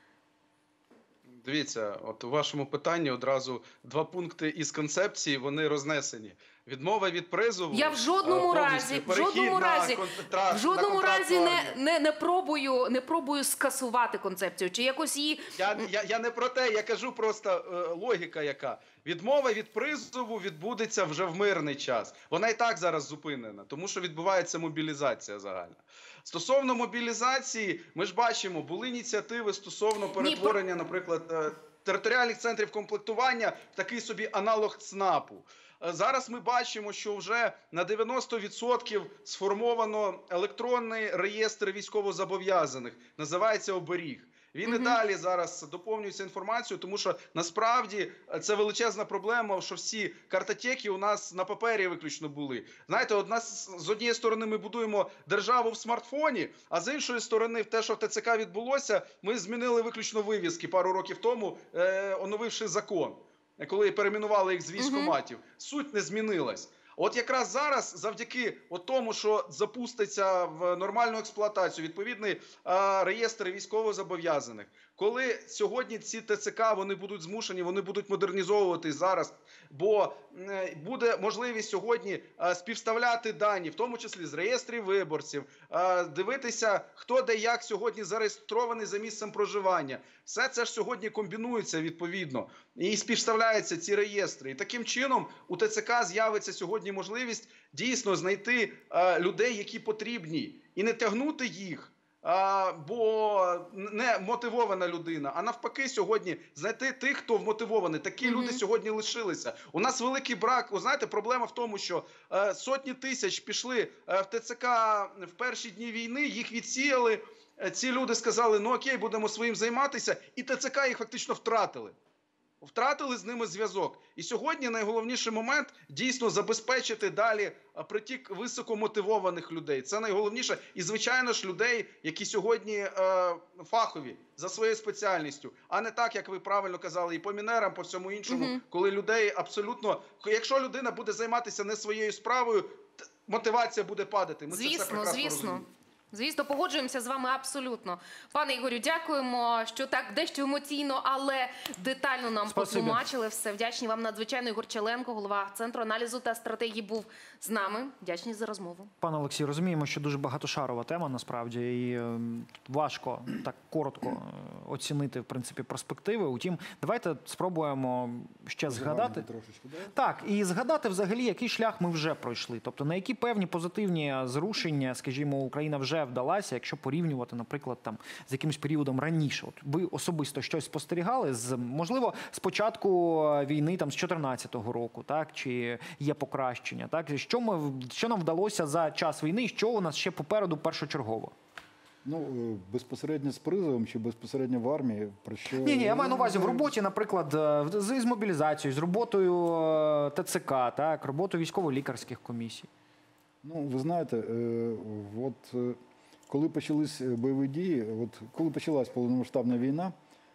S5: Дивіться, от у вашому питанні одразу два пункти із концепції, вони рознесені. Відмова від призову.
S2: Я в жодному
S5: е,
S2: разі,
S5: повністю
S2: в
S5: перехід
S2: жодному
S5: на
S2: разі,
S5: контракт-
S2: в жодному
S5: на контрактну
S2: разі не,
S5: армію.
S2: не, не, пробую, не пробую скасувати концепцію, чи якось її...
S5: Я, я, я не про те, я кажу просто е, логіка яка. Відмова від призову відбудеться вже в мирний час. Вона і так зараз зупинена, тому що відбувається мобілізація загальна. Стосовно мобілізації, ми ж бачимо, були ініціативи стосовно перетворення, наприклад, е, територіальних центрів комплектування в такий собі аналог ЦНАПу. Е, Зараз ми бачимо, що вже на дев'яносто відсотків сформовано електронний реєстр військовозобов'язаних. Називається «Оберіг». Він і далі зараз доповнюється інформацією, тому що насправді е, це величезна проблема, що всі картотеки у нас на папері виключно були. Знаєте, от нас з однієї сторони ми будуємо державу в смартфоні, а з іншої сторони, те, що в ТЦК відбулося, ми змінили виключно вивіски пару років тому, е, оновивши закон, коли перейменували їх з військкоматів. Суть не змінилась. От якраз зараз, завдяки от тому, що запуститься в нормальну експлуатацію відповідний е, реєстр військовозобов'язаних, коли сьогодні ці ТЦК вони будуть змушені, вони будуть модернізовуватись зараз, бо е, буде можливість сьогодні е, співставляти дані, в тому числі з реєстрів виборців, е, дивитися, хто де як сьогодні зареєстрований за місцем проживання. Все це ж сьогодні комбінується відповідно і співставляються ці реєстри. І таким чином у ТЦК з'явиться сьогодні можливість дійсно знайти е, людей, які потрібні, і не тягнути їх, а, бо не мотивована людина, а навпаки сьогодні знайти тих, хто вмотивований. Такі люди сьогодні лишилися. У нас великий брак. Ви знаєте, проблема в тому, що е, сотні тисяч пішли е, в ТЦК в перші дні війни, їх відсіяли. Е, Ці люди сказали, ну окей, будемо своїм займатися, і ТЦК їх фактично втратили. Втратили з ними зв'язок. І сьогодні найголовніший момент дійсно забезпечити далі а, притік високомотивованих людей. Це найголовніше. І, звичайно ж, людей, які сьогодні е, фахові за своєю спеціальністю, а не так, як ви правильно казали, і по мінерам, по всьому іншому,
S2: Мгм.
S5: коли людей абсолютно... Якщо людина буде займатися не своєю справою, т- мотивація буде падати. Ми це все
S2: Звісно,
S5: прекрасно
S2: звісно.
S5: розуміємо.
S2: Звісно, погоджуємося з вами абсолютно. Пане Ігорю, дякуємо, що так дещо емоційно, але детально нам
S1: Спасибі.
S2: потлумачили все. Вдячні вам надзвичайно. Ігор Челенко, голова Центру аналізу та стратегії, був з нами. Вдячні за розмову.
S1: Пане Олексій, розуміємо, що дуже багатошарова тема насправді, і е, важко так коротко е, оцінити в принципі перспективи. Утім, давайте спробуємо ще згадати.
S3: Трошечки, да?
S1: Так, і згадати взагалі, який шлях ми вже пройшли. Тобто на які певні позитивні зрушення, скажімо, Україна вже вдалася, якщо порівнювати, наприклад, там з якимось періодом раніше. От ви особисто щось спостерігали з, можливо, з початку війни там з чотирнадцятого року, так, чи є покращення, так? Що ми що нам вдалося за час війни, і що у нас ще попереду першочергово?
S3: Ну, е, безпосередньо з призовом чи безпосередньо в армії, про що...
S1: Ні, ні, я маю на увазі в роботі, наприклад, е, з, з мобілізацією, з роботою е, ТЦК, так, роботою військово-лікарських комісій.
S3: Ну, ви знаєте, е, от е, коли почались бойові дії, от коли почалась повномасштабна війна,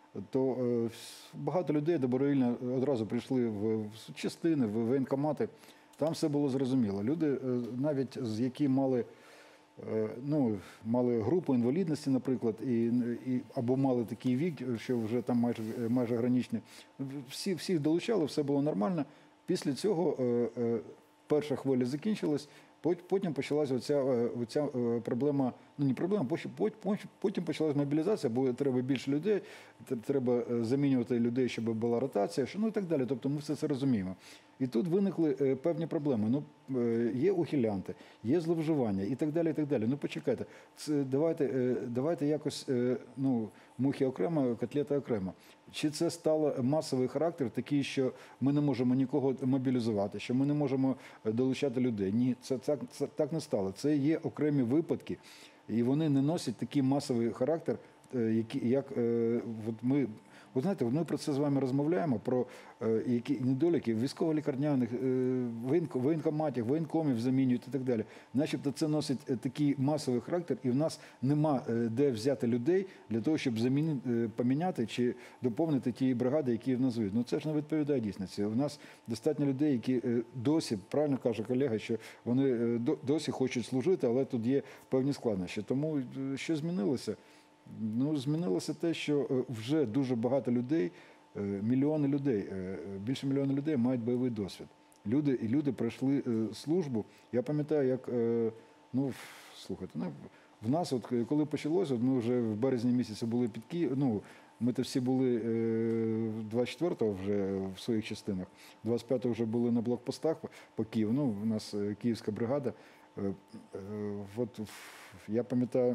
S3: то е, вс- багато людей добровільно одразу прийшли в, в частини, в воєнкомати. Там все було зрозуміло. Люди, е, навіть з які мали, е, ну, мали групу інвалідності, наприклад, і, і, або мали такий вік, що вже там майже, майже граничний, всі, всіх долучали, все було нормально. Після цього е, е, перша хвиля закінчилась, пот- потім почалася оця, е, оця е, проблема, ну не проблема, потім, потім, потім почалась мобілізація, бо треба більше людей, тр- треба е, замінювати людей, щоб була ротація, що, ну і так далі. Тобто ми все це розуміємо. І тут виникли е, певні проблеми. Ну, е, є ухилянти, є зловживання і так далі. І так далі. Ну почекайте, це, давайте, е, давайте якось е, ну, мухи окремо, котлета окремо. Чи це стало масовий характер, такий, що ми не можемо нікого мобілізувати, що ми не можемо долучати людей? Ні, це так, це так не стало. Це є окремі випадки, і вони не носять такий масовий характер, е, який, як е, от ми. Ви знаєте, ми про це з вами розмовляємо, про е, які недоліки військово-лікарняних, е, воєнко- воєнкоматів, воєнкомів замінюють і так далі. Начебто це носить е, такий масовий характер, і в нас нема е, де взяти людей для того, щоб замінити, е, поміняти чи доповнити ті бригади, які в нас є. Ну це ж не відповідає дійсності. У нас достатньо людей, які е, досі, правильно каже колега, що вони е, до- досі хочуть служити, але тут є певні складнощі. Тому е, що змінилося? Ну, змінилося те, що е, вже дуже багато людей, е, мільйони людей, е, більше мільйона людей мають бойовий досвід. Люди, і люди пройшли е, службу. Я пам'ятаю, як, е, ну, в- слухайте, ну, в нас, от, е, коли почалося, от ми вже в березні місяці були під Києвом, ну, ми то всі були е, двадцять четвертого вже в своїх частинах, двадцять п'ятого вже були на блокпостах по, по Києву, ну, у нас е, київська бригада. Е, е, от, в- я пам'ятаю,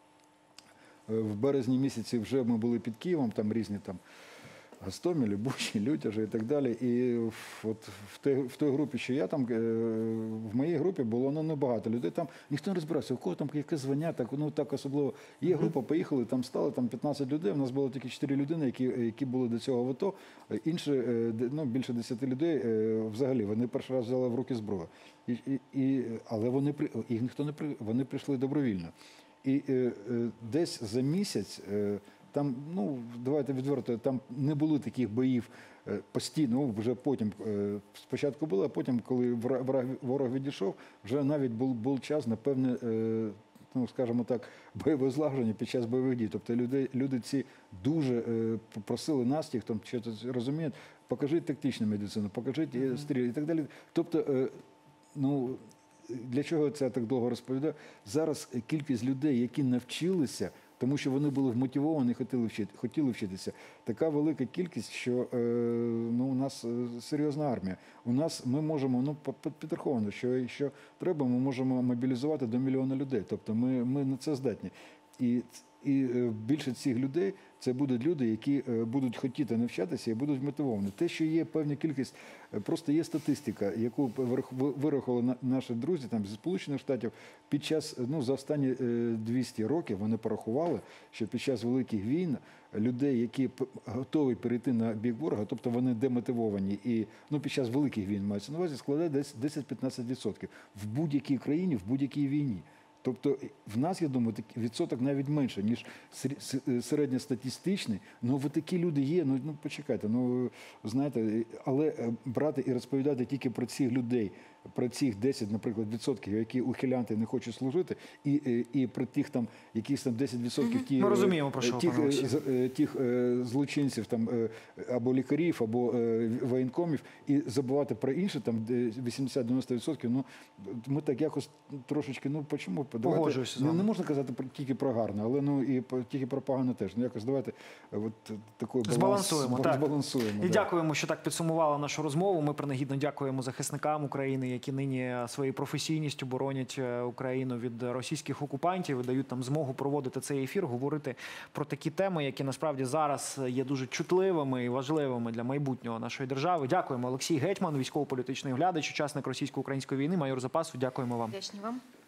S3: в березні місяці вже ми були під Києвом, там різні там Гостомелі, Бучі, Лютяжі і так далі. І от в той, в той групі, що я там, е, в моїй групі було ну, небагато людей. Там ніхто не розбирався, у кого там яке звання, так, ну так особливо. Є група, поїхали, там стало там п'ятнадцять людей. У нас було тільки чотири людини, які, які були до цього в АТО. Інші, е, де- ну, більше десяти людей е, взагалі, вони перший раз взяли в руки зброю. І, і, і, але вони, при- їх ніхто не при, вони прийшли добровільно. І е, е, десь за місяць е, там, ну давайте відверто, там не було таких боїв е, постійно. Ну, вже потім е, спочатку було, а потім, коли вра- враг, ворог відійшов, вже навіть був, був час на певне, е, ну скажімо так, бойове злагодження під час бойових дій. Тобто люди, люди ці дуже е, просили нас, ті, хто що розуміють, покажіть тактичну медицину, покажіть е, стріл і так далі. Тобто, е, ну. Для чого це я так довго розповідаю? Зараз кількість людей, які навчилися, тому що вони були вмотивовані, хотіли вчити, хотіли вчитися. Така велика кількість, що е, ну, у нас е, серйозна армія. У нас ми можемо, ну, по- по- підраховано, що якщо треба, ми можемо мобілізувати до мільйона людей. Тобто ми, ми на це здатні. І, і е, більше цих людей це будуть люди, які е, будуть хотіти навчатися і будуть мотивовані. Те, що є певна кількість, е, просто є статистика, яку вирах- вирахували на- наші друзі там, зі Сполучених Штатів, під час, ну, за останні е, двісті років вони порахували, що під час великих війн людей, які п- готові перейти на бік ворога, тобто вони демотивовані, і ну, під час великих війн мається на увазі, складає десь десять-п'ятнадцять відсотків в будь-якій країні, в будь-якій війні. Тобто в нас, я думаю, такий відсоток навіть менше, ніж сер- с- середньостатистичний. Ну, от такі люди є, ну, ну почекайте, ну, знаєте, але е, брати і розповідати тільки про цих людей, про цих десять, наприклад, відсотків, які ухилянти не хочуть служити, і, е, і про тих там, якісь там десять відсотків ті,
S1: Ми розуміємо, про
S3: е,
S1: що,
S3: тих,
S1: пане
S3: е,
S1: Олексію.
S3: з- е, тих е, злочинців там, е, або лікарів, або е, воєнкомів, і забувати про інші, там де вісімдесят-дев'яносто відсотків, ну, ми так якось трошечки, ну, почому? Давайте,
S1: Погоджуюся з
S3: не,
S1: вами.
S3: не можна казати про, тільки про гарне, але ну, і по- тільки про погане теж. Ну, якось давайте е, от, такий баланс
S1: Збалансуємо, так.
S3: збалансуємо,
S1: І
S3: да.
S1: дякуємо, що так підсумували нашу розмову. Ми принагідно дякуємо захисникам України, які нині своєю професійністю боронять е, Україну від російських окупантів і дають нам змогу проводити цей ефір, говорити про такі теми, які насправді зараз є дуже чутливими і важливими для майбутнього нашої держави. Дякуємо. Олексій Гетьман, військово-політичний оглядач, учасник російсько-української війни, майор запасу. Дякуємо вам.
S2: Вдячні вам.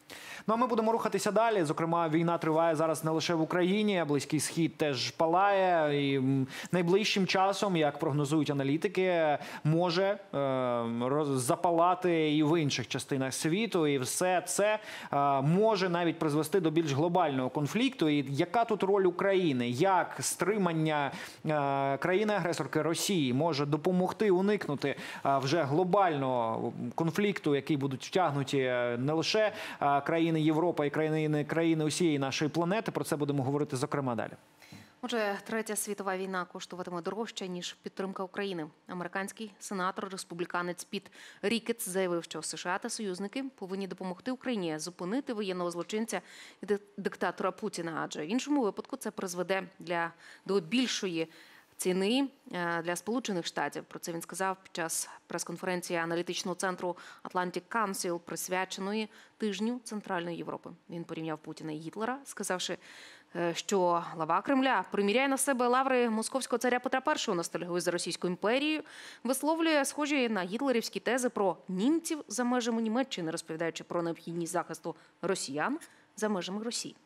S1: Ну а ми будемо рухатися далі. Зокрема, війна триває зараз не лише в Україні, а Близький Схід теж палає. І найближчим часом, як прогнозують аналітики, може е, роз, запалати і в інших частинах світу. І все це е, може навіть призвести до більш глобального конфлікту. І яка тут роль України? Як стримання е, країни-агресорки Росії може допомогти уникнути е, вже глобального конфлікту, який будуть втягнуті не лише е, країни Європи і країни, країни усієї нашої планети. Про це будемо говорити, зокрема, далі.
S2: Отже, третя світова війна коштуватиме дорожче, ніж підтримка України. Американський сенатор, республіканець Піт Рікетс заявив, що США та союзники повинні допомогти Україні зупинити воєнного злочинця і диктатора Путіна, адже в іншому випадку це призведе для, до більшої ціни для Сполучених Штатів. Про це він сказав під час прес-конференції аналітичного центру Atlantic Council, присвяченої тижню Центральної Європи. Він порівняв Путіна і Гітлера, сказавши, що глава Кремля приміряє на себе лаври московського царя Петра І, ностальгує за Російською імперією, висловлює схожі на гітлерівські тези про німців за межами Німеччини, розповідаючи про необхідність захисту росіян за межами Росії.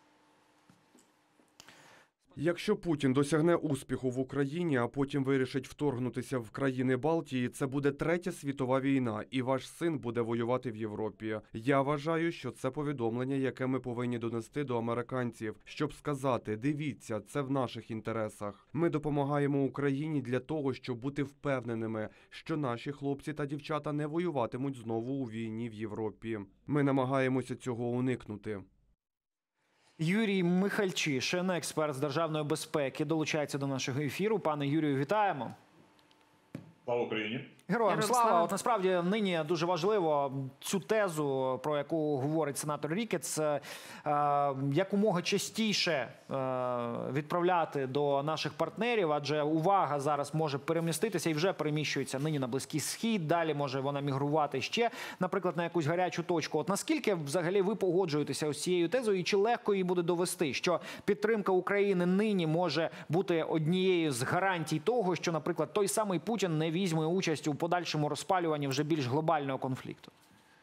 S6: Якщо Путін досягне успіху в Україні, а потім вирішить вторгнутися в країни Балтії, це буде третя світова війна, і ваш син буде воювати в Європі. Я вважаю, що це повідомлення, яке ми повинні донести до американців, щоб сказати: дивіться, це в наших інтересах. Ми допомагаємо Україні для того, щоб бути впевненими, що наші хлопці та дівчата не воюватимуть знову у війні в Європі. Ми намагаємося цього уникнути.
S1: Юрій Михальчишин, експерт з державної безпеки, долучається до нашого ефіру. Пане Юрію, вітаємо.
S7: Слава Україні!
S1: Героям
S2: Героям
S1: слава!
S2: слава!
S1: От насправді нині дуже важливо цю тезу, про яку говорить сенатор Рікетс, е, якомога частіше е, відправляти до наших партнерів, адже увага зараз може переміститися і вже переміщується нині на Близький Схід, далі може вона мігрувати ще, наприклад, на якусь гарячу точку. От наскільки взагалі ви погоджуєтеся з цією тезою і чи легко її буде довести, що підтримка України нині може бути однією з гарантій того, що, наприклад, той самий Путін не візьме участь у подальшому розпалюванні вже більш глобального конфлікту?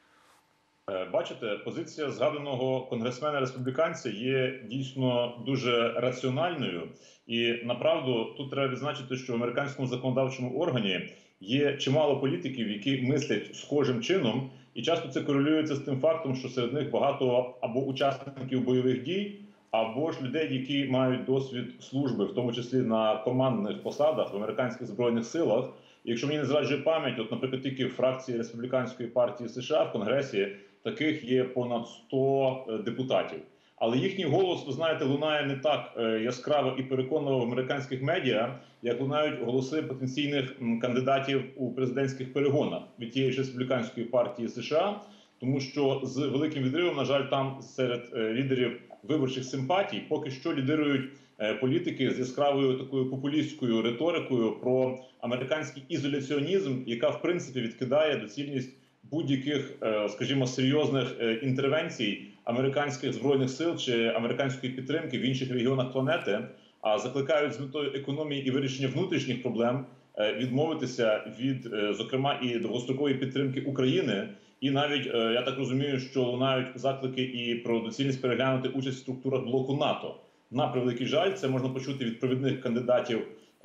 S7: Бачите, позиція згаданого конгресмена-республіканця є дійсно дуже раціональною. І, направду, тут треба відзначити, що в американському законодавчому органі є чимало політиків, які мислять схожим чином. І часто це корелюється з тим фактом, що серед них багато або учасників бойових дій, або ж людей, які мають досвід служби, в тому числі на командних посадах в американських збройних силах. І якщо мені не зраджує пам'ять, от, наприклад, тільки в фракції Республіканської партії США в Конгресі таких є понад сто депутатів. Але їхній голос, ви знаєте, лунає не так яскраво і переконливо в американських медіа, як лунають голоси потенційних кандидатів у президентських перегонах від тієї ж Республіканської партії США, тому що з великим відривом, на жаль, там серед лідерів виборчих симпатій поки що лідирують політики з яскравою такою популістською риторикою про американський ізоляціонізм, яка в принципі відкидає доцільність будь-яких, скажімо, серйозних інтервенцій американських збройних сил чи американської підтримки в інших регіонах планети, а закликають з метою економії і вирішення внутрішніх проблем відмовитися від, зокрема, і довгострокової підтримки України. І навіть, я так розумію, що лунають заклики і про доцільність переглянути участь в структурах блоку НАТО. На превеликий жаль, це можна почути від провідних кандидатів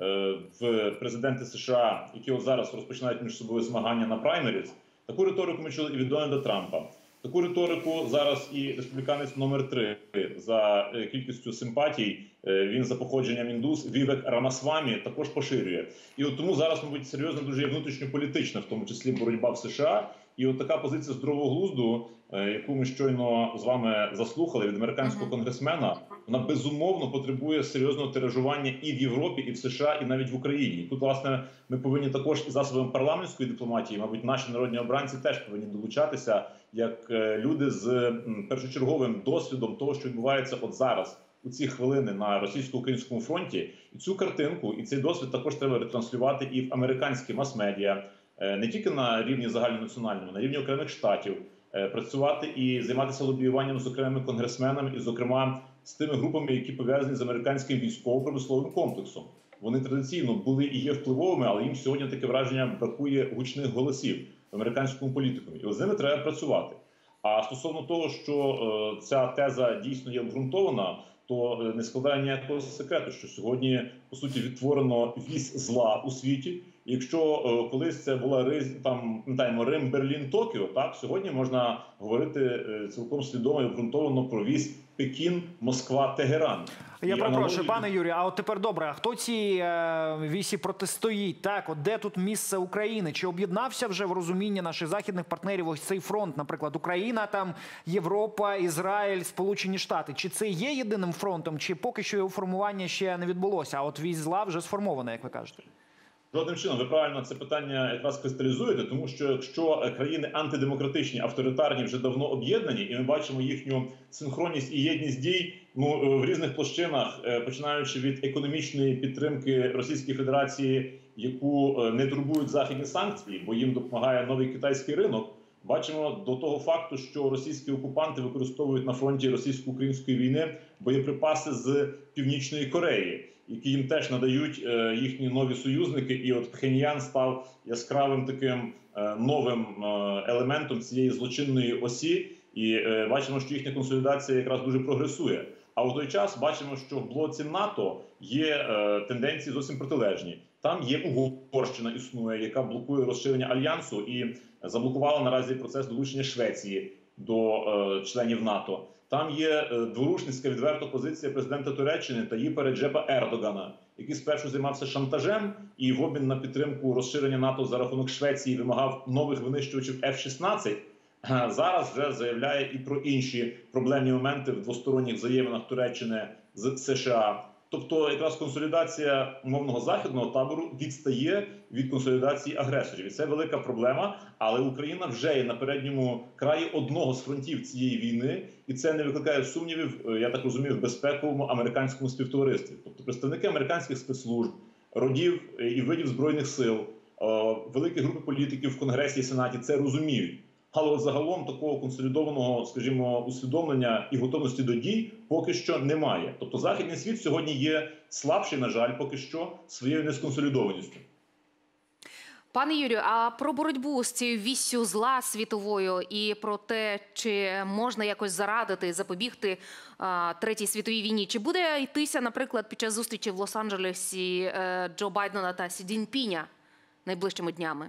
S7: в президенти США, які от зараз розпочинають між собою змагання на праймеріс. Таку риторику ми чули і від Дональда Трампа. Таку риторику зараз і республіканець номер три за кількістю симпатій, він за походженням індус, Вівек Рамасвамі, також поширює. І от тому зараз, мабуть, серйозно дуже є внутрішньополітична, в тому числі боротьба в США. І от така позиція здорового глузду, яку ми щойно з вами заслухали від американського конгресмена, вона безумовно потребує серйозного тиражування і в Європі, і в США, і навіть в Україні. Тут, власне, ми повинні також і засобами парламентської дипломатії, мабуть, наші народні обранці теж повинні долучатися, як люди з першочерговим досвідом того, що відбувається от зараз, у ці хвилини на російсько-українському фронті. І цю картинку, і цей досвід також треба ретранслювати і в американські мас-медіа, не тільки на рівні загальнонаціональному, на рівні окремих штатів, працювати і займатися лобіюванням з окремими конгресменами і, зокрема, з тими групами, які пов'язані з американським військово-промисловим комплексом. Вони традиційно були і є впливовими, але їм сьогодні таке враження бракує гучних голосів в американському політикумі. І от з ними треба працювати. А стосовно того, що е, ця теза дійсно є обґрунтована, то е, не складає ніякого секрету, що сьогодні, по суті, відтворено вісь зла у світі. Якщо е, колись це була Риз, там, пам'ятаємо, Рим, Берлін, Токіо, так, сьогодні можна говорити е, цілком свідомо і обґрунтовано про вісь Пекін, Москва, Тегеран.
S1: Я
S7: І
S1: перепрошую,
S7: аналогії-
S1: пане Юрію, а от тепер добре, а хто цій е, вісі протистоїть? Так, от де тут місце України? Чи об'єднався вже в розумінні наших західних партнерів ось цей фронт, наприклад, Україна, там Європа, Ізраїль, Сполучені Штати? Чи це є єдиним фронтом, чи поки що його формування ще не відбулося, а от вісь зла вже сформована, як ви кажете?
S7: Жодним чином, ви правильно це питання якраз кристалізуєте, тому що якщо країни антидемократичні, авторитарні вже давно об'єднані, і ми бачимо їхню синхронність і єдність дій ну, в різних площинах, починаючи від економічної підтримки Російської Федерації, яку не турбують західні санкції, бо їм допомагає новий китайський ринок, бачимо до того факту, що російські окупанти використовують на фронті російсько-української війни боєприпаси з Північної Кореї, які їм теж надають е, їхні нові союзники. І от Пхеньян став яскравим таким е, новим е, елементом цієї злочинної осі. І е, бачимо, що їхня консолідація якраз дуже прогресує. А у той час бачимо, що в блоці НАТО є е, тенденції зовсім протилежні. Там є Угорщина існує, яка блокує розширення Альянсу і заблокувала наразі процес долучення Швеції до е, членів НАТО. Там є дворушницька відверта позиція президента Туреччини Таїпа Реджепа Ердогана, який спершу займався шантажем і в обмін на підтримку розширення НАТО за рахунок Швеції вимагав нових винищувачів еф шістнадцять. Зараз вже заявляє і про інші проблемні моменти в двосторонніх взаєминах Туреччини з США. Тобто якраз консолідація умовного західного табору відстає від консолідації агресорів. І це велика проблема, але Україна вже є на передньому краї одного з фронтів цієї війни, і це не викликає сумнівів, я так розумію, в безпековому американському співтоваристві. Тобто представники американських спецслужб, родів і видів Збройних сил, великі групи політиків в Конгресі і Сенаті це розуміють. Але от загалом такого консолідованого, скажімо, усвідомлення і готовності до дій поки що немає. Тобто західний світ сьогодні є слабший, на жаль, поки що своєю несконсолідованістю.
S2: Пане Юрію, а про боротьбу з цією віссю зла світовою і про те, чи можна якось зарадити, запобігти а, Третій світовій війні, чи буде йтися, наприклад, під час зустрічі в Лос-Анджелесі е, Джо Байдена та Сі Цзіньпіня найближчими днями?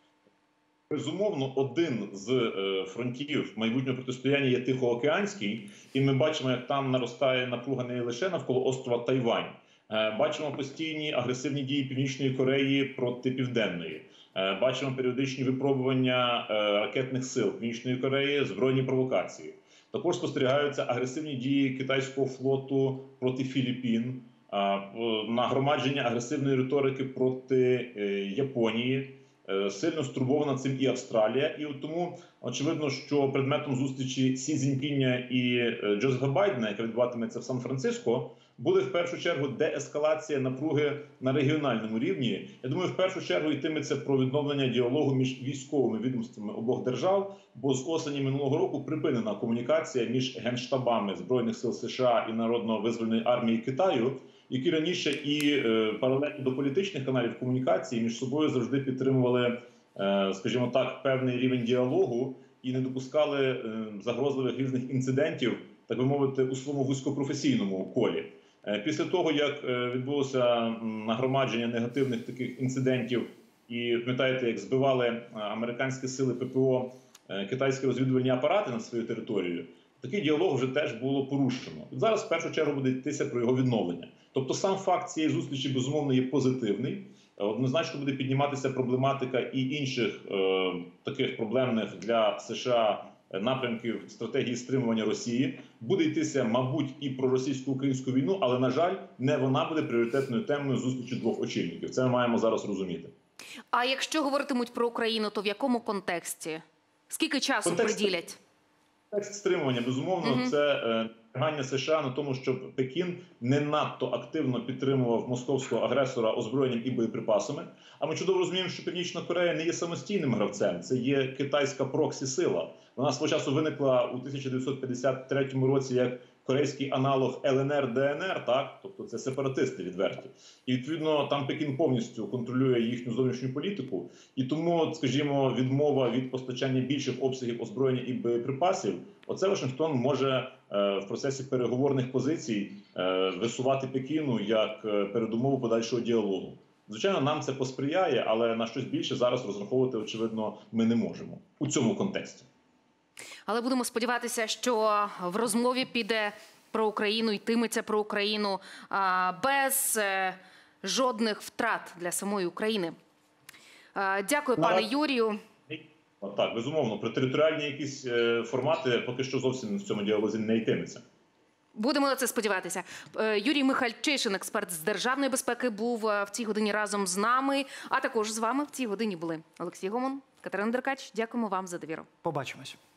S7: Безумовно, один з е, фронтів майбутнього протистояння є Тихоокеанський, і ми бачимо, як там наростає напруга не лише навколо острова Тайвань. Е, бачимо постійні агресивні дії Північної Кореї проти Південної. Е, бачимо періодичні випробування е, ракетних сил Північної Кореї, збройні провокації. Також спостерігаються агресивні дії китайського флоту проти Філіппін, е, нагромадження агресивної риторики проти е, Японії. Сильно стурбована цим і Австралія. І от тому очевидно, що предметом зустрічі Сі Цзіньпіня і Джозефа Байдена, яка відбуватиметься в Сан-Франциско, буде в першу чергу деескалація напруги на регіональному рівні. Я думаю, в першу чергу йтиметься про відновлення діалогу між військовими відомствами обох держав, бо з осені минулого року припинена комунікація між генштабами Збройних сил США і Народно-визвольної армії Китаю, які раніше і е, паралельно до політичних каналів комунікації між собою завжди підтримували, е, скажімо так, певний рівень діалогу і не допускали е, загрозливих різних інцидентів, так би мовити, у своєму вузькопрофесійному колі. Е, після того, як е, відбулося нагромадження негативних таких інцидентів, і пам'ятаєте, як збивали американські сили Пе Пе О е, китайські розвідувальні апарати над своєю територією, такий діалог вже теж було порушено. Зараз в першу чергу буде йтися про його відновлення. Тобто сам факт цієї зустрічі, безумовно, є позитивний. Однозначно буде підніматися проблематика і інших е, таких проблемних для США напрямків стратегії стримування Росії. Буде йтися, мабуть, і про російсько-українську війну, але, на жаль, не вона буде пріоритетною темою зустрічі двох очільників. Це ми маємо зараз розуміти.
S2: А якщо говоритимуть про Україну, то в якому контексті? Скільки часу
S7: Контекст...
S2: приділять?
S7: Контекст стримування, безумовно, uh-huh. це е, намагання США на тому, щоб Пекін не надто активно підтримував московського агресора озброєнням і боєприпасами. А ми чудово розуміємо, що Північна Корея не є самостійним гравцем, це є китайська проксі-сила. Вона свого часу виникла у тисяча дев'ятсот п'ятдесят третьому році як корейський аналог Ел Ен Ер, Де Ен Ер, так, тобто це сепаратисти відверті. І відповідно там Пекін повністю контролює їхню зовнішню політику, і тому, скажімо, відмова від постачання більших обсягів озброєння і боєприпасів, оце Вашингтон може е, в процесі переговорних позицій е, висувати Пекіну як е, передумову подальшого діалогу. Звичайно, нам це посприяє, але на щось більше зараз розраховувати, очевидно, ми не можемо у цьому контексті.
S2: Але будемо сподіватися, що в розмові піде про Україну, йтиметься про Україну а, без е, жодних втрат для самої України. А, Дякую, пане
S7: Наразі-
S2: Юрію.
S7: Так, безумовно, про територіальні якісь е, формати поки що зовсім в цьому діалозі не йтиметься.
S2: Будемо на це сподіватися. Е, Юрій Михальчишин, експерт з державної безпеки, був е, в цій годині разом з нами. А також з вами в цій годині були Олексій Гомон, Катерина Деркач. Дякуємо вам за довіру.
S1: Побачимось.